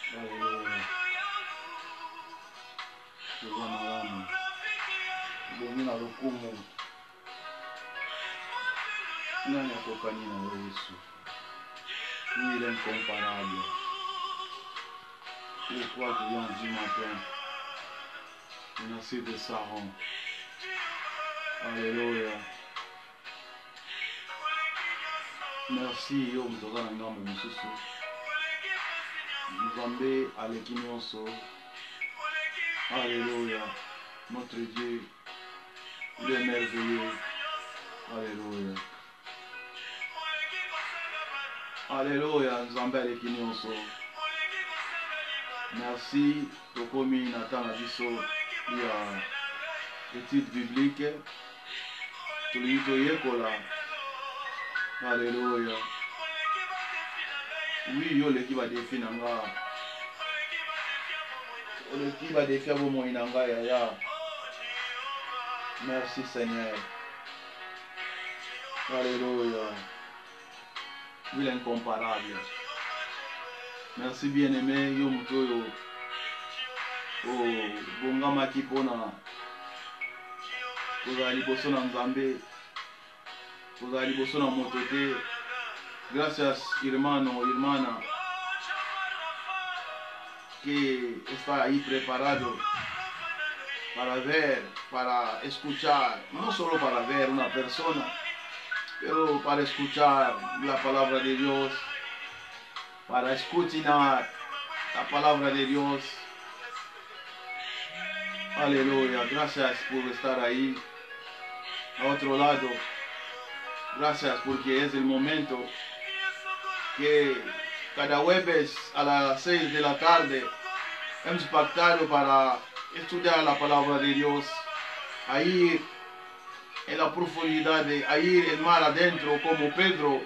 Alléluia. Toza malamu. Bomi na lokumu. Nani akokani na yo Yesu? Il est incomparable. Le toi qui viens du matin. Merci de Saron. Alléluia. Merci yo mtoza na ngambo mosusu. Nzambe aleki nyonso. Alléluia. Notre Dieu, il est merveilleux. Alléluia. Alléluia. Nzambe aleki nyonso. Merci tokomi na tanga biso ya étude biblique. Tolingi toyekola. Alléluia. Oui, yo leki ba défi na nga. Leki ba défi abo mo na nga ya. Merci Seigneur. Alléluia. Il est incomparable. Merci bien-aimé, yo mutoyo. Oh, bongama kipona. Kozali liboso na Nzambe. Kozali liboso na moto te. Gracias, hermano, hermana, que está ahí preparado para ver, para escuchar, no solo para ver una persona, pero para escuchar la palabra de Dios, para escudriñar la palabra de Dios. Aleluya, gracias por estar ahí, a otro lado. Gracias porque es el momento que cada jueves a las 6 de la tarde hemos pactado para estudiar la palabra de Dios, a ir en la profundidad, a ir en mar adentro, como Pedro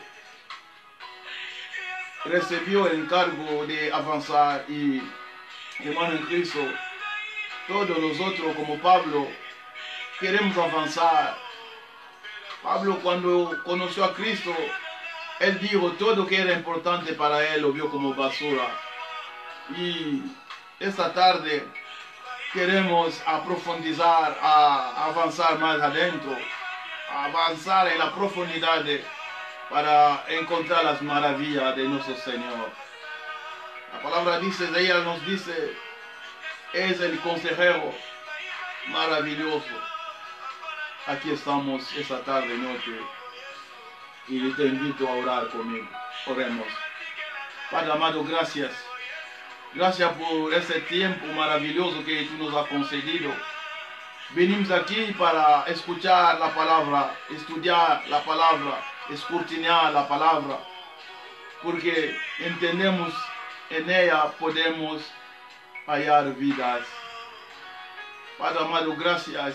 recibió el encargo de avanzar. Y hermano en Cristo, todos nosotros como Pablo queremos avanzar. Pablo, cuando conoció a Cristo, él dijo todo que era importante para él lo vio como basura. Y esta tarde queremos profundizar, a avanzar más adentro, a avanzar en la profundidad para encontrar las maravillas de nuestro Señor. La palabra dice, ella nos dice, es el consejero maravilloso. Aquí estamos esta tarde, noche, y te invito a orar conmigo. Oremos. Padre amado, gracias. Gracias por ese tiempo maravilloso que tú nos has concedido. Venimos aquí para escuchar la palabra, estudiar la palabra, escudriñar la palabra, porque entendemos en ella podemos hallar vidas. Padre amado, gracias.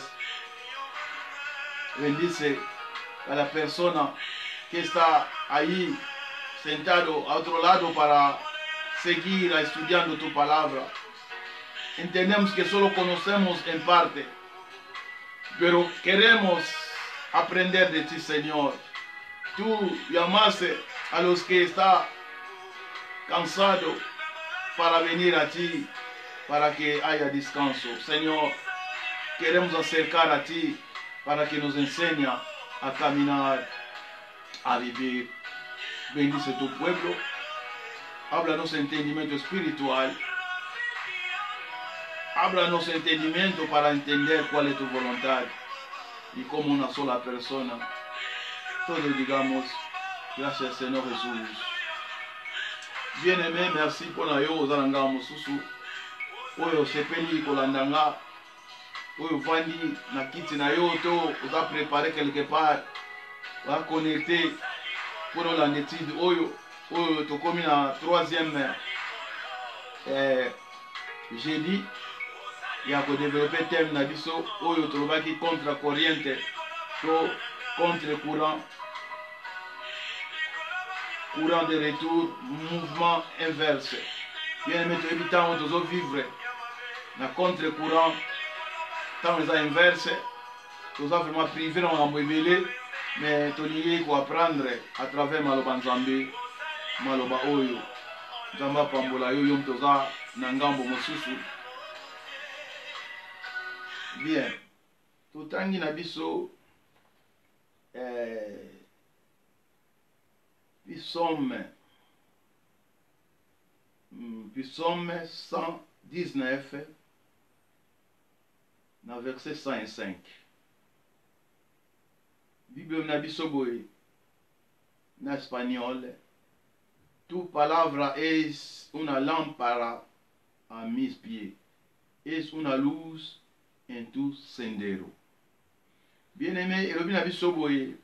Bendice a la persona que está ahí sentado a otro lado para seguir estudiando tu palabra. Entendemos que solo conocemos en parte, pero queremos aprender de ti, Señor. Tú llamaste a los que están cansados para venir a ti, para que haya descanso. Señor, queremos acercar a ti para que nos enseñe a caminar, a vivir. Bendice tu pueblo. Háblanos entendimiento espiritual. Háblanos entendimiento para entender cuál es tu voluntad. Y como una sola persona, todos digamos, gracias Señor Jesús. Bien-aimé, merci pour la yo ozalanga mosusu. Oyo sepeli kolandanga. Oyo vandi na kiti na yo to oza préparé quelque part. Oza connecté pour l'étude oyo. Oyo tokomi na 3e jeudi. Ya ko développer thème na biso oyo tolobaki contre corriente to contre courant. Courant de retour, mouvement inverse. Bien aimé, tu es temps où tu vivre na contre-courant, temps où inverse, tu as vraiment privé dans la mobile, mais tu as apprendre à travers Maloba Nzambe, Maloba Oyo. Nzamba pambola yo yom toza na ngambo mosusu. Bien. Totangi na biso Psaume 119 na verset 105. Bible na biso boye na espagnol. Tu palabra es una lámpara a mis pies, es una luz en tu sendero. Bien-aimé, elobi na biso boye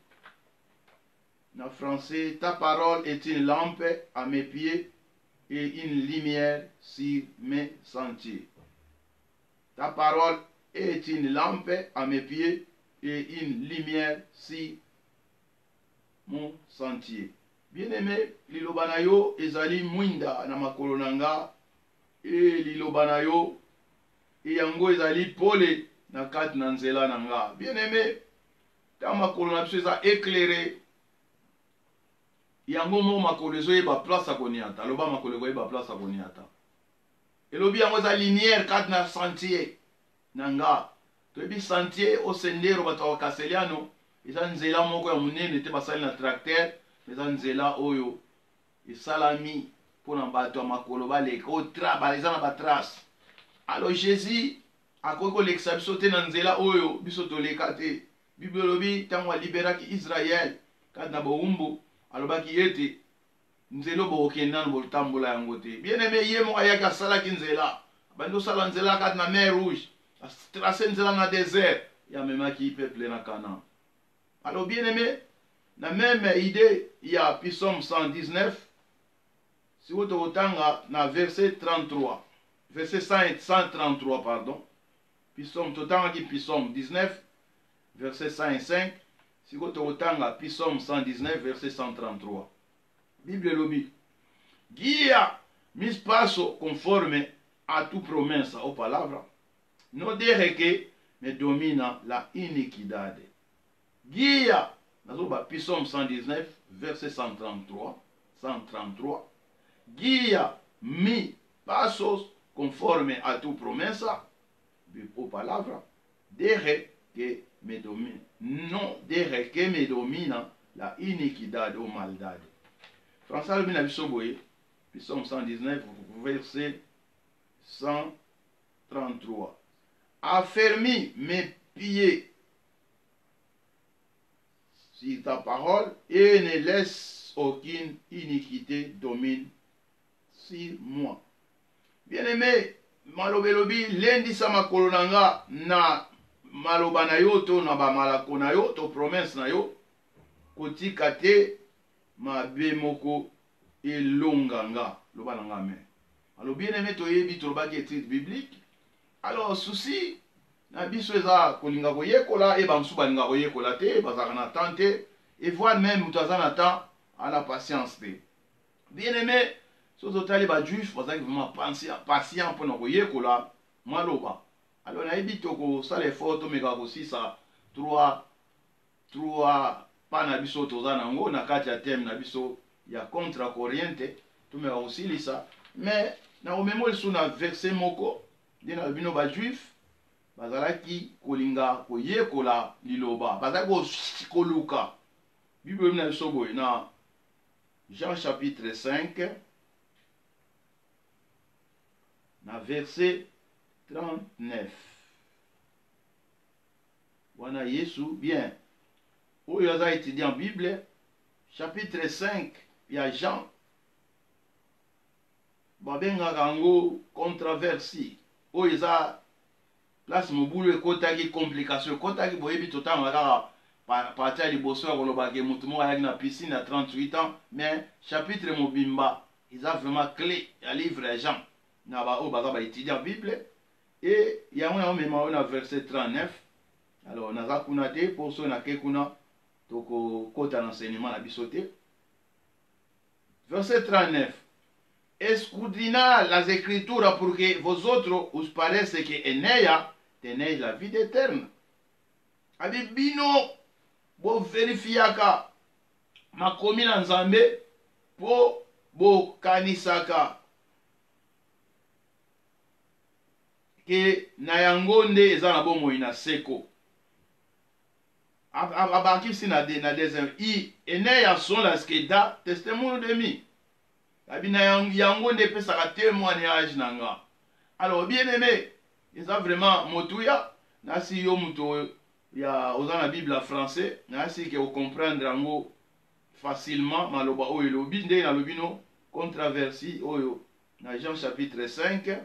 na français, ta parole est une lampe à mes pieds et une lumière sur mes sentiers. Ta parole est une lampe à mes pieds et une lumière sur mon sentier. Bien-aimé, liloba na yo ezali mwinda na makolo nanga, e liloba na yo yango ezali pole na kati na nzela nanga. Bien-aimé, ta makolo na biso eza éclairé, yango mo makolo ezoyeba place akoniata, aloba makolo ekoyeba place akoniata. Elobi yango eza lumière kati na sentier nanga. Toyebi sentier o sendero bato bakaseliano eza nzela moko ya munene te basali na tracteur, eza nzela oyo esalami mpona bato ya makolo baleka baleza na batrace. Alors Jésus akoki kolekisa biso te na nzela oyo biso toleka te. Bible elobi ntango aliberaki Israel kati na bowumbu, alobaki ete nzela bokokende nanu botambola yango te. Bien-aimé, ye moko ayaki asalaki nzela, abandi osala nzela kati na mer rouge, atrase nzela na désert, yamemaki peuple na Canaan. Alors bien-aimé, la même idée, il y a Psaume 119, si vous totanga na verset 33, verset 133, pardon. Psaume totanga ki Psaume 19, verset 105, si vous totanga Psaume 119, verset 133. Bible lobi, guia mis paso conforme a tu promesa o palabra, no deje que me domina la iniquidad. Guia, Psaume 119, verset 133. Guia mi pasos conforme a tu promesa o palabra, deje que me domina, no deje que me domina la iniquidad o maldad. François le Binabisoboye, Psaume 119, verset 133. Affermis mes pieds sur ta parole et ne laisse aucune iniquité domine sur moi. Bien-aimé, malobelobi lendi sa makolo nanga na maloba na yo to na ba malako na yo to promesse na yo kotika te mabe moko elonganga loba nanga me. Alors bien-aimé, toyebi tolobaki étude biblique. Alors souci na biso eza kolinga koyekola e bansu balinga koyekola te, bazaka na temps te, et voire même mutaza na temps à la patience te. Bien-aimé, so totali ba juif bazaki vraiment patient pour na koyekola maloba. Alors nayebi toko sala effort to meka kosisa trois pa na biso toza nango na kati ya thème na biso ya contre corriente to meka kosilisa, mais na omemo lisu na verset moko dina bino ba juif bazalaki kolinga koyekola liloba, bazalaki koluka. Bible na biso boye na Jean chapitre 5 na verset 39. Wana Yesu bien oyo aza étudiant Bible, chapitre 5 ya Jean babengaka yango controversie oyo eza place mobulu ekotaki complication, ekotaki boyebi totanga kaka parti ya liboso ya kolobaki mutu moko ayaki na piscine ya 38 ans, mais chapitre mobimba eza vraiment clé ya livre ya Jean na ba oyo baza ba étudiant Bible, et yango na omema oyo na verset 39. Alors naza kuna te po so na ke kuna tokokota na enseignement na biso te. Verset 39. Escudrignez las escrituras porque vosotros os parece que en ella tenéis la vida eterna. Abi bino bo verifiaka makomi na Nzambe po bo kanisaka ke na yango nde eza na bomoi na seko abakisi na deuxième i ene ya son la skeda testimoine de mi abi na yango nde pesaka témoignage na nga. Alors bien aimé eza vraiment motuya nasi yo muto ya oza na bible français nasi ke comprendre yango facilement maloba oyo elobi nde nalobi no controversie oyo na Jean chapitre 5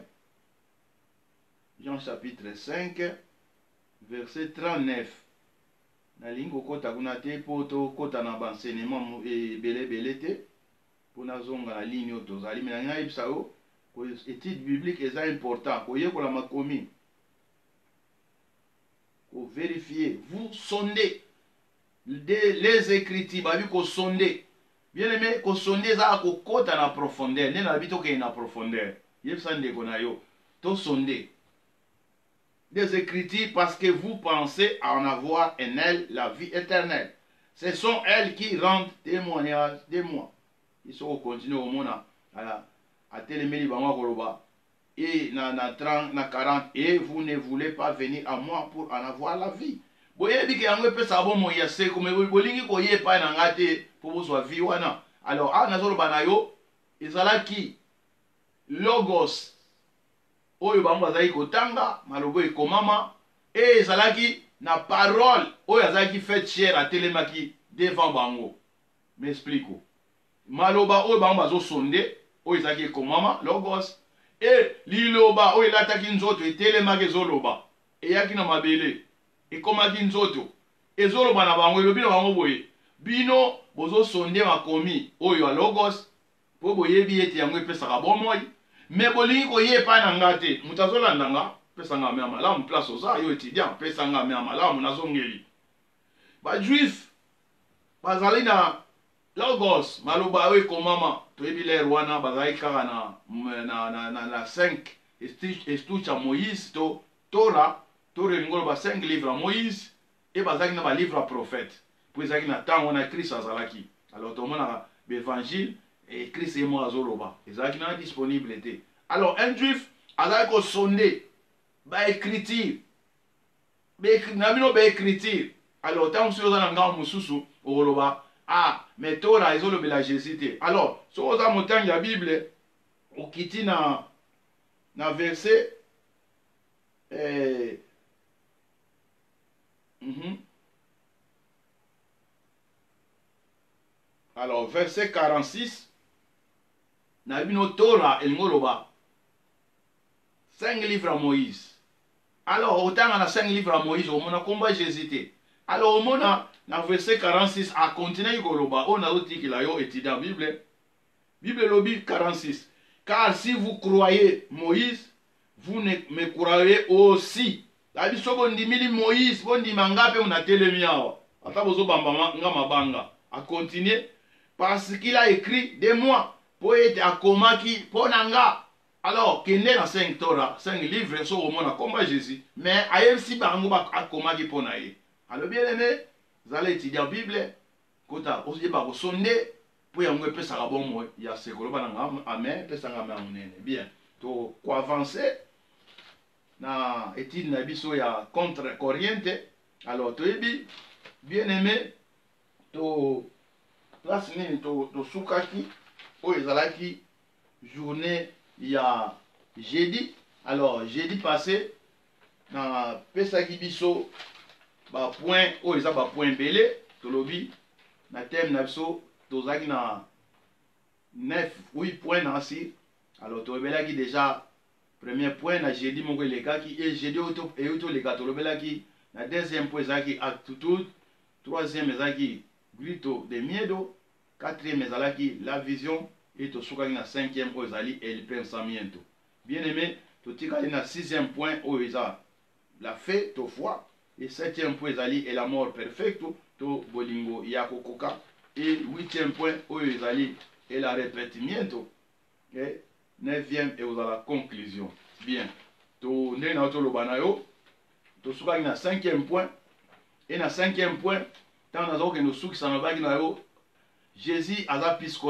verset 39 nalingi kokota kuna te mpo tokota na baenseignement ebele te mpo nazonga na ligne oyo tozali me nangi nayebisa yo étude biblique eza important koyekola makomi kovérifier vous sondez les écritures babi kosonde bien aimé kosonde eza kokota na profondeur nde nalobi tokende na profondeur yebisa ndeko na yo tosonde des écritures parce que vous pensez en avoir en elles la vie éternelle. Ce sont elles qui rendent témoignage de moi. Ils sont continués au monde à téléméli bango koloba et na 30 na 40 et vous ne voulez pas venir à moi pour en avoir la vie. Boyebi ke yango pesa bo mo yase comme bolingi ko yepa na ngate pour bozwa vie wana. Alors nazolo banayo ezalaki logos oyo bango bazali kotanga malobo ekomama e ezalaki na parole oyo azalaki fait chair atelemaki devant bango. M'explique. Maloba oyo bango bazosonde oyo ezalaki ekomama logos e liloba oyo elataki nzoto etelemaki ezoloba eyaki na mabele ekomaki nzoto ezoloba na bango elobi na bango boye bino bozosonde makomi oyo ya logos mpo boyebi ete yango epesaka bomoi me bolingi koyepa na nga te moto azolanda nga pesanga me ya malamu place oza yo étudiant pesanga me ya malamu nazongeli bajuif bazali na logos maloba oyo ekomama toyebi lere wana bazali kaka na 5 estuche ya moïse to tora elingi oloba 5 livre ya moïse e bazalaki na balivre ya prophète mpo ezalaki na ntango wana krist azalaki. Alors tomonaka baévangile et Christ et moi azoloba ezalaki na disponible te. Alors un juif azalaki kosonde baécriture na bino baécriture. Alors ntango mosusu oza na ngambo mosusu okoloba mais tora ezolobela jésus te. Alors soki oza motangi ya bible okiti na verset alors verset 46 na bino tora elingi oloba 5 livres à Moïse. Alors autant na 5 livres à Moïse omona komba jésus te. Alors omona na verset 46 a continuer koloba on a otikila yo étudiant bible lobi 46 car si vous croyez Moïse vous ne me croyez aussi. La biso bondimili Moïse bondima ngape mona telemi awa ata bozo bamba nga mabanga a continuer parce qu'il a écrit de moi pour être akomaki ponanga. Alors kende na 5 Torah 5 livres so omona komba Jésus mais ayebisi bango akomaki pona ye. Alors bien aimé zala étudier bible kota oziba ko sonde pour yango epesa bon mo ya sekolo bananga amen pesa nga munene bien to ko avancer na étude na biso ya contre corriente. Alors toyebi bien aimé to place nini to sukaki oyo ezalaki journée ya jeudi. Alors jeudi passé na pesaki biso ba point oyo eza ba point belé tolobi na thème na biso tozaki na 8 points nansi. Alors tolobelaki déjà premier point na jeudi moko elekaki et jeudi oyo toleka tolobelaki na deuxième point ezalaki attitude, troisième ezalaki grito de miedo, quatrième ezalaki la vision et tosukaki na cinquième oyo ezali el pensamiento. Bien aimé totikali na sixième point oyo eza la fe to foi et septième point ezali et la mort perfecto to bolingo ya kokoka et huitième point oyo ezali et la repetimiento et neuvième et aux à la conclusion. Bien to nde na toloba na yo tosukaki na cinquième point et na cinquième point tant nazokende osukisa na baki na yo Jésus aza psychologue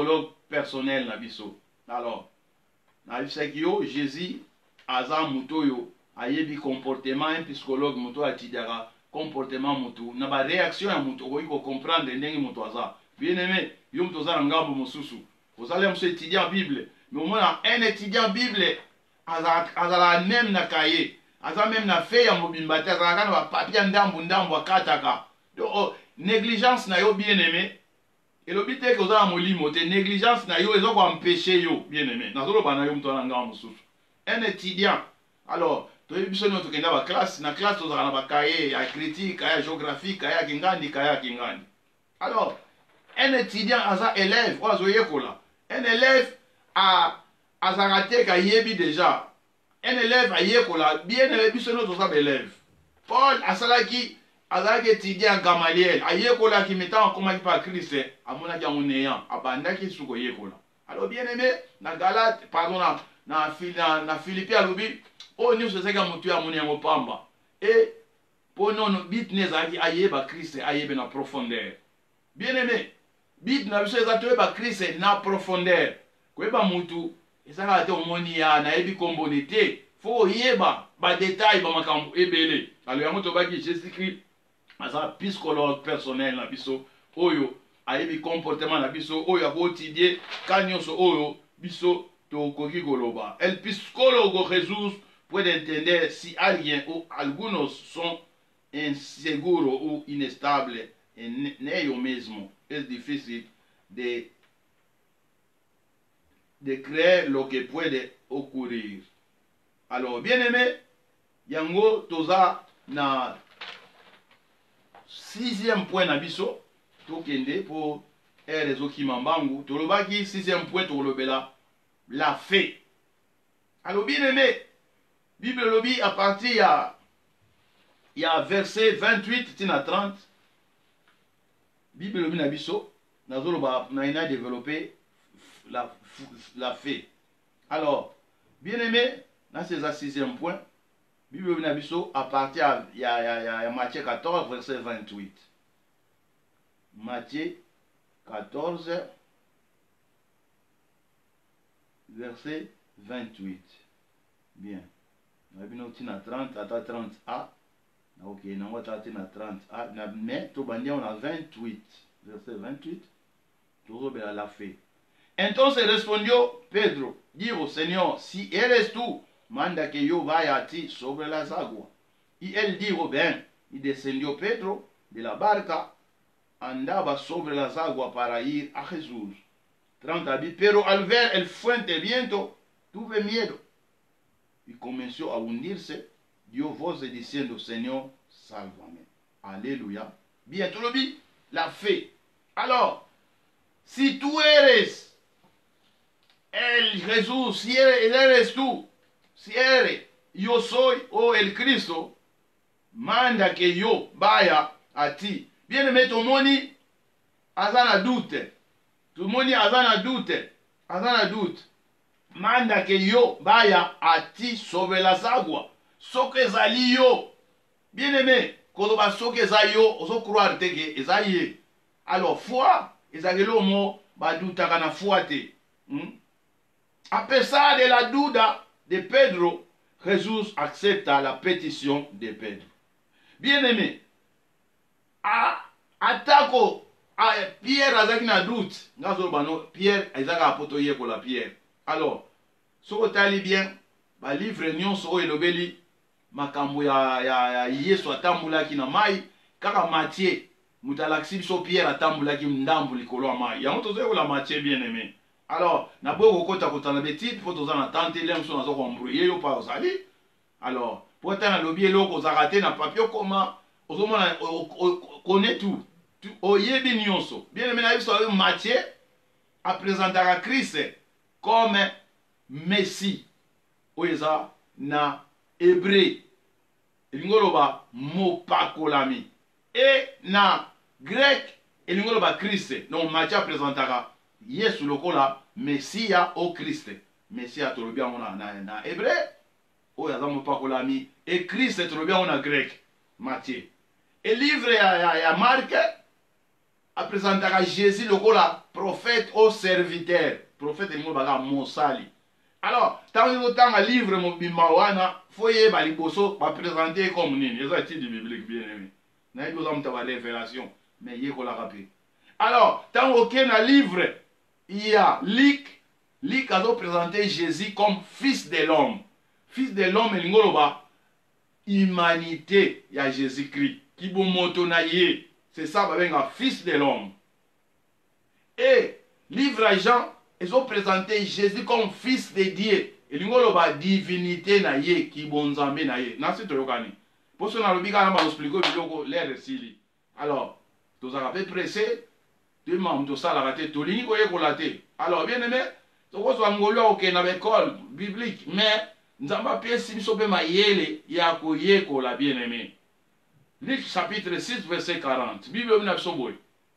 personnel na biso. Alors, na yo Jésus aza muto yo ayebi comportement un psychologue muto atidiaka comportement mutu na ba réaction ya mutu okoki ko comprendre ndenge mutu aza. Bien aimé, yo mutu aza na ngambo mosusu. Ozali muso étudiant Bible, mais au moins un étudiant Bible azala même na cahier, aza même na feuille ya mobimba te, azala na ba papier ndambu akataka. Donc négligence na yo bien aimé. Et le but est que vous avez molimo, te négligence na yo ezo ko empêcher yo bien aimé. Na zolo bana yo muto na ngambo mosusu. Un étudiant. Alors, tu as vu que nous avons classe, na classe nous avons cahier, à critique, à géographique, à kingandi, à kingandi. Alors, un étudiant a un élève, un élève a raté qu'à yebi déjà. Un élève a yekola, bien élevé, puis nous avons élève. Paul a salaki, a étudiant Gamaliel, a yekola qui mettant en commun par Christ, à mon avis, on est un, à banda qui souko yekola. Alors, bien aimé, na Galate, pardon, na Philippi à l'obi, oh, nous sommes à monter à mon pamba. Et pour nous, bit n'est à Christ, à na profondeur. Bien aimé, bit n'a pas Christ na profondeur. Kweba mutu, et ça a été au monia, na ebi combonité. Faut yeba, ba détail, ba makambu, ebele. Alors, y'a moto baki Jésus-Christ, asa psychologue personnel na biso, oyo, a ebi comportement na biso, oyo a quotidien, kanyoso oyo, biso, to koki goloba. El psicólogo Jesús puede entender si alguien o algunos son inseguros o inestables en ellos mismos. Es difícil de creer lo que puede ocurrir. Alors, bien aimé, yango toza na sixième point na biso, tokende pour rezo kimambangu, tolobaki sixième point tolobela la fée. Alors, bien aimé, Bible lobby à partir il y a verset 28 tina 30. Bible lobby na biso nazoloba na ina développé la fée. Alors, bien aimé, là c'est le sixième point. Bible lobby na biso à partir il y a Matthieu 14 verset 28. Matthieu 14 verset 28. Bien. Nous avons 30 à 30a. Ok, nous avons 30a. Mais tout le on a 28. Verset 28. Tout le la fait. Entonces respondió Pedro, dijo, Señor, si eres tú, manda que yo vaya a ti sobre las aguas. Y él dijo, ven. Y descendió Pedro de la barca, andaba sobre las aguas para ir a Jesús. 30 pero al ver el fuerte viento, tuve miedo. Y comenzó a hundirse, dio voces diciendo, Señor, sálvame. Alléluia. Bien, tú lo vi, la fe. Alors, si tú eres el Jesús, si eres tú, si eres, yo soy, o el Cristo, manda que yo vaya a ti. Bien, mais tout le monde a un doute. Tout le monde a un doute. Manda que yo vaya a ti sobre las aguas. Soke zali yo. Bien aimé, quand on va soke zali yo, on se croire que ezaye. Alors, foi, ezagelo mo, ba douta kana foi te. A pesar de la duda de Pedro, Jesús accepta la pétition de Pedro. Bien aimé, atako Pierre azaki na doute. Pierre ezaka apoto yeko la Pierre. Alors, ce que tu as bien, le livre nyonso elobeli makambo ya Yesu atambulaki na mai kaka Matthieu mutalakisi biso Pierre atambulaki ndambu likolo ya mai. Yango tozo la Matthieu bien aimé. Alors, na boyo kokota kotana betite faut toza na tante lemso na zo ko mbrouiller yo pa osali. Alors, pour tana lobi eloko zakate na papier comment ozomona connaît tout. Oyebi nyonso. Bien aimé na biso Matthieu a présenté à Christ comme Messie. Oeza na hébreu. Elingoloba mopakolami. Et na grec elingoloba Christ. Donc Matthieu présentera Yesu lokola Messia au Christ. Messia tolobia na hébreu. Oeza mopakolami. Et Christ tolobia na grec. Matthieu. Et livre ya Marc apresentaka Jésus lokola prophète au serviteur. Prophète lingo baka mosali. Alors, tant que tanga livre mobimba wana, foye ba liboso ba présenter comme nini. Eza titre biblique bien aimé. Na yebi oza mutaba révélation, mais yekola rapé. Alors, tant que na livre, il y a Luc a présenté Jésus comme fils de l'homme. Fils de l'homme lingoloba humanité ya Jésus-Christ. Qui moto na ye. C'est ça babenga fils de l'homme. Et livre à Jean, ils ont présenté Jésus comme fils de Dieu. Et l'ingoloba divinité na ye qui bonzambe na ye. Nasi toyokani. Pour ce qu'on a le biga na expliquer biloko l'air sili. Alors, tous à peu pressé, deux membres de ça la raté tout l'unique kolate. Alors bien aimé, toko so ngolo OK na école biblique, mais nzamba pièce biso pe mayele ya koyeko la bien aimé. Luc chapitre 6 verset 40. Bible na biso boy.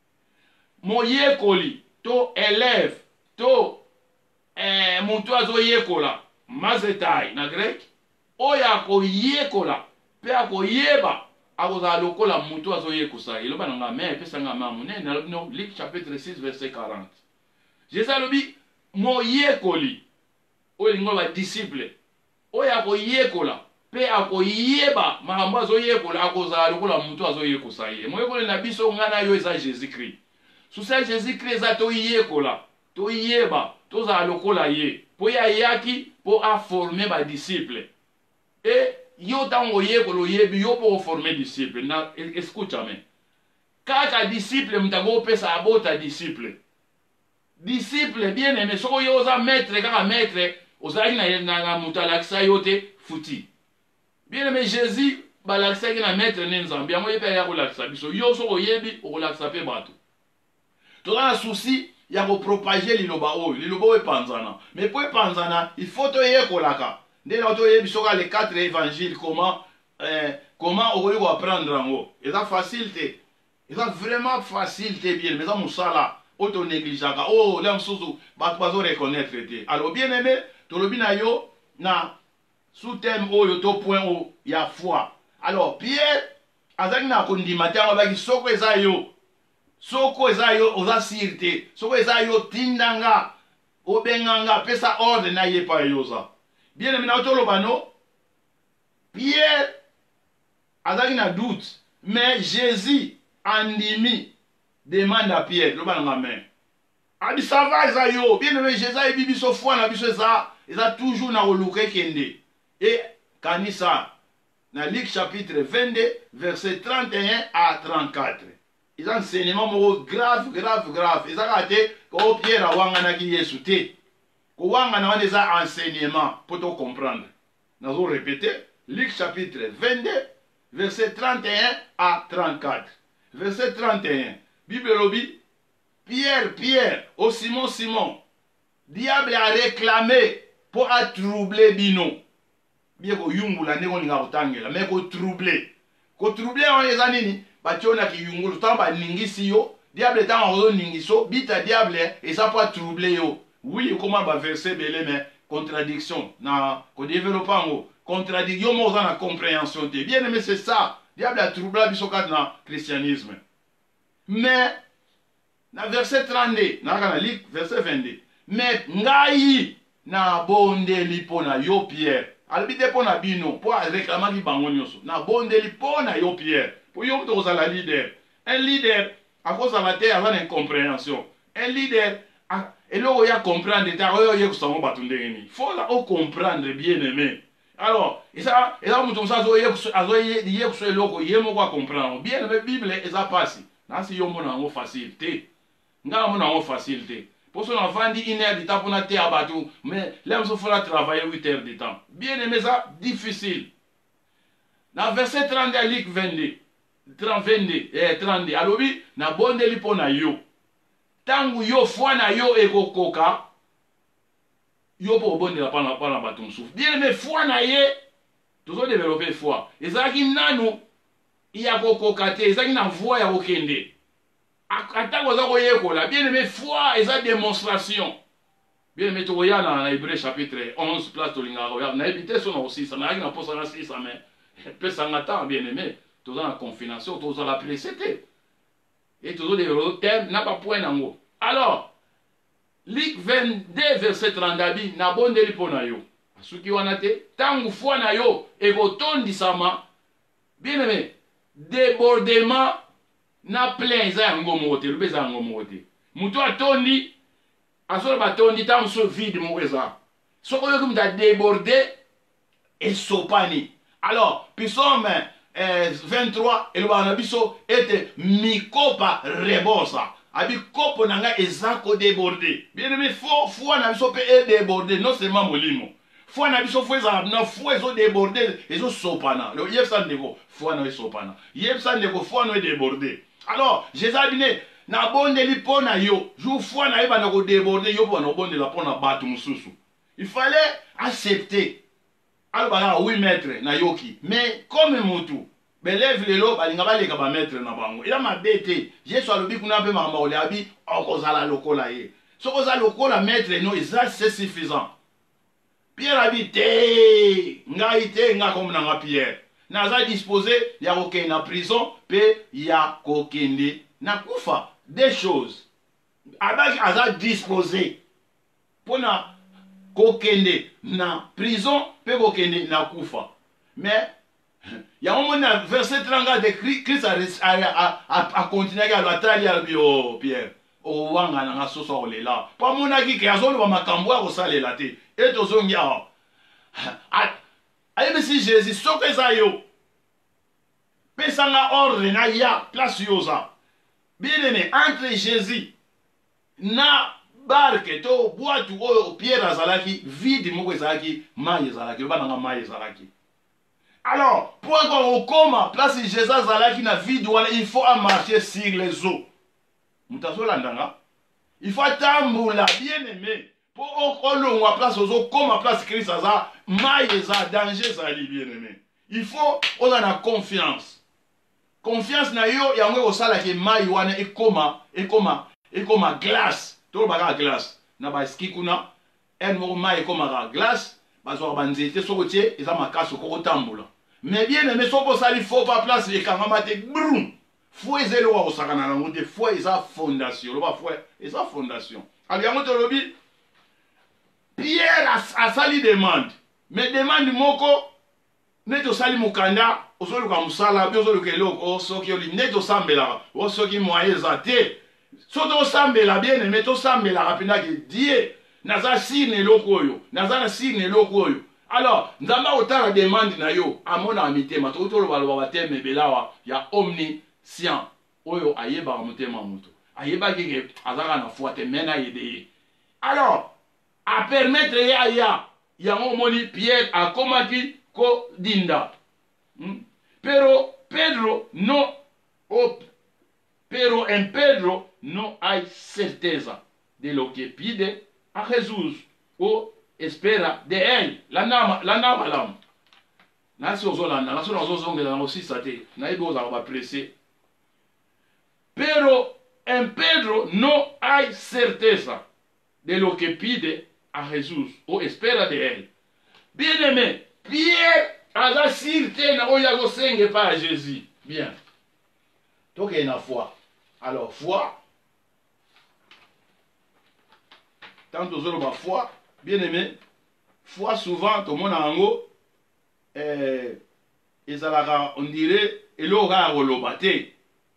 Moyekoli to élève to muntu azoyekola mazetai na grec oya koyekola pe akoyeba akozala lokola muntu azoyekosa eloba nanga me epesanga mamu nene no Luc chapitre 6 verset 40. Jésus alobi moyekoli oyo lingo ba disciple oya koyekola pe akoyeba makambo azoyekola akozala lokola muntu azoyekosa ye. Moyekoli na biso ngana yo eza Jésus-Christ. Susa Jésus-Christ eza toyekola toyeba tozala lokola ye po ya yaki po a former ba disciple. Et yo tango yekola yebi yo po former disciple. Na escúchame. Kaka disciple mtago pesa abota disciple. Disciple bien aimé soko yo oza maître kaka maître ozali na mutalakisa yote futi. Bien aimé Jésus balakisa na maître nenzambi yango yepe ya kolakisa biso yo soko yebi okolakisa pe bato. Toza na souci ya propager liloba oyo epanzana. Mais pour epanzana, il faut toyekolaka. Nde na toyebi soka les 4 évangiles comment okoki ko apprendre yango. Eza facile te. Eza vraiment facile te bien, mais eza musala oto négligeaka. Oh, là msusu bato bazo reconnaître te. Alors bien aimé, tolobi na yo na sous-thème oyo to point o ya foi. Alors Pierre azaki na kondima te yango baki soko eza yo. Soko eza yo oza sirte. Soko eza yo tindanga obenganga pesa ordre na ye pa yoza. Bien aimé na otoloba no. Pierre azaki na doute, mais Jésus andimi demande à Pierre loba nga main. Adi ça va eza yo. Bien aimé Jésus e bibi so foi na biso eza toujours na oluke kende. Et kanisa na Luc chapitre 22 verset 31 à 34. Ils ont enseignement grave. Ils ont raté que Pierre a wanganaki Yesu te. Ko wangana wana eza enseignement pour te comprendre. Nous allons répéter Luc chapitre 22 verset 31 à 34. Verset 31. Bible lobi Pierre, au Simon, diable a réclamé pour troubler bino. Bien ko yungula ndeko ninga kotangela, mais ko troubler. Ko troubler on eza nini? Bationa ki yungulu tamba ningisi yo, diable tanga ozo ningiso, bita diable et ça pas troubler yo. Oui, comment ba verset belé mais contradiction na ko développango, contradiction mo na compréhension te. Bien aimé c'est ça. Diable a troublé biso kat na christianisme. Mais na verset 32, na Luc verset 22. Mais ngai na bondeli pona yo Pierre. Albite pona bino, po réclamer bango nyoso. Na bondeli pona yo Pierre. Pour yo to za la leader. Un leader à cause de la terre a une incompréhension. Un leader et là il y a comprendre ta yo ye kusango batundeni. Faut là comprendre bien aimé. Alors, et ça mutum sa zo ye kuso loko ye mo kwa comprendre. Bien aimé Bible et ça passe. Na si yo mona ngo facilité. Nga mona ngo facilité. Pour son enfant dit 1 heure de temps pour na te abatu, mais là il faut travailler 8 heures de temps. Bien aimé ça difficile. Dans verset 30 à Luc 22. 32 alobi na bondeli po na yo tangu yo foi na yo ekokoka yo po bondela pana bato mosusu bien mais foi na ye tozo développer foi ezalaki nanu ya kokoka te ezalaki na voix ya kokende atango oza koyekola bien mais foi eza démonstration bien mais tokoya na Hébreu chapitre 11 place tolingaka na yebi te so na kosisa nayaki na posa na sisa mais pesanga temps bien aimé toza na confination toza la précédé Et toujours des thèmes, n'a pas point nango. Alors, Luc 22, verset 30, na bonde li pona yo. Suki wanate, tangu foi na yo, et gotondi sama, bien aimé, débordement, na plein, za yango mote, lube za yango mote. Mutu atondi, asolo batondi, tangu so vide mweza. So koyo kum ta débordé, et sopani. Alors, psaume 23, et le banabiso était mikopa rebosa. Abi kopo nanga ezako débordé. Bien aimé, foi na biso pe e débordé, non seulement molimo. Foi na biso foi za na foi ezo débordé, ezo sopana. Le yef san deko, foi na sopana. Yef san deko, foi na débordé. Alors, Jésus a dit na bonde li pona yo, jou foi na eba na ko débordé yo pona bonde la pona batu mususu. Il fallait accepter. Alors bah oui maître na yoki. Mais comme mutu belève lelo balinga baleka ba maître na bango. Il a ma bête. Jésus a lobi kuna pe mama ole abi okozala lokola ye. Sokoza lokola maître no c'est suffisant. Pierre a dit nga comme nga Pierre. Naza disposé ya kokende na prison pe ya kokende na kufa. Des choses. Abaki aza disposé pona kokende na prison pe kokende na kufa. Mais il y a un moment verset 30 de Christ a continué à l'atali à bio Pierre. O wanga na soso olela. Pa mona ki ke azolo ba makambo a kosalela te. Et tozongi a. Aye si Jésus soko ezayo. Pesanga ordre na ya place yoza. Bien aimé entre Jésus na barke to boatu o Pierre azalaki vide moko ezalaki mai ezalaki ba nga mai ezalaki. Alors, pour qu'on coma place Jésus azalaki na vide wana il faut marcher sur les eaux. Il faut tamboula bien aimé pour qu'on place aux eaux comme à place Christ aza mai eza danger ça li bien aimé. Il faut on a confiance. Confiance na yo yango osala ke mai wana ekoma glace. To ba glace na ba ski kuna en mo mai ekoma glace bazo ba nzete sokotie eza makaso ko tamboula. Mais bien aimé soko sali faut pas place et quand mate brum. Faut ezelo wa osakana na ngonde faut eza fondation. Lo ba faut eza fondation. Ali yango to lobi Pierre a sali demande. Mais demande moko neto sali mukanda osolo ka musala bi osolo ke loko soki oli neto sambela o soki moye zate. Soto sambela bien aimé to sambela rapina ke die naza sine lokoyo. Naza na sine lokoyo. Alors, nzamba otala demande na yo amona mitema to to lo ba teme belawa ya omniscient oyo ayeba motema moto ayeba ke azaka na foi te mena yede. Alors, a permettre ya moni Pierre a komaki ko dinda. Pero Pedro no hay certeza de lo que pide a Jesús o espera de él. La nama lam. Nasi ozolanda, nasi ozongela aussi sate. Na ibo za ba pressé. Pero en Pedro no hay certeza de lo que pide a Jesús o espera de él. Bien aimé, Pierre a la sûreté na oya go senge pas Jésus. Bien. Donc il y a une foi. Alors foi. Tant aux autres foi, bien aimé, foi souvent tout le monde en haut on dirait et l'aura relobate.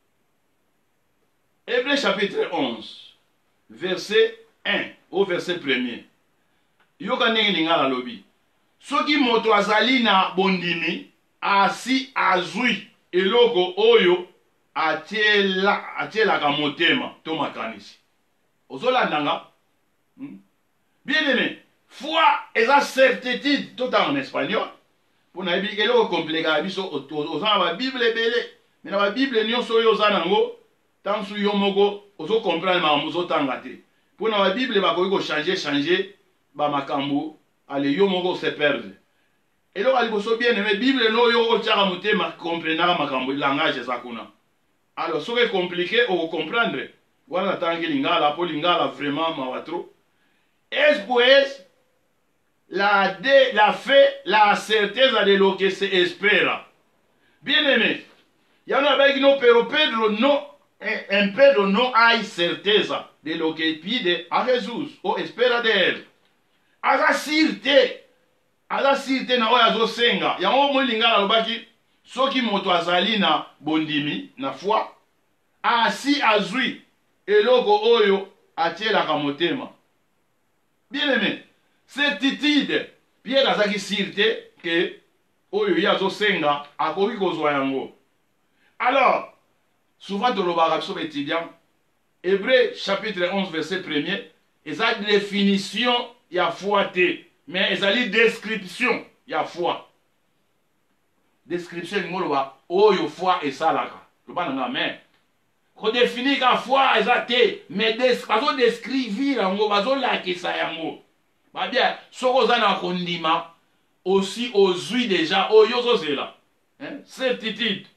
Hébreux chapitre 11 verset 1 au verset 1er. Yoka ndenge lingala lobi. Soki moto azali na bondimi asi azui eloko oyo atielaka motema to makanisi. Ozolanda nga? Bien aimé, foi est la certitude tout en espagnol. Pour na bi eloko compliqué biso ozana ba Bible belé. Mais na ba Bible nyonso yo ozana ngo tant su yo moko ozo comprendre ma muzo tangate. Pour na ba Bible ba ko changer ba makambo ale yo moko se perdre. Et là ali boso bien aimé Bible no yo o tshaka motema comprendre makambo langage za kuna. Alors ce qui est compliqué on comprendre. Voilà tangi lingala po lingala vraiment mawatro. Después la fe, la certeza de lo que se espera. Bien aimé, il y en a qui no, pero Pedro no em Pedro não há certeza de lo que pide a Jesus ou espera dele. Aza sirte na oyo azosenga yango molingala alobaki soki moto azali na bondimi na foi asi azwi eloko oyo atielaka motema. Bien aimé, certitude Pierre azaki sirte ke oyo ye azosenga akoki kozwa yango. Alors souvent tolobaka biso baétudiant Hébreu chapitre 11 verset 1er eza définition ya foi te mais ezali description ya foi. Description lingo loba oyo foi esalaka loba nanga mais kodéfinir ka foi eza te mais bazodescrivir yango bazolakisa yango babia soko oza na kondima aussi ozwi déjà oyo ozozela certitude.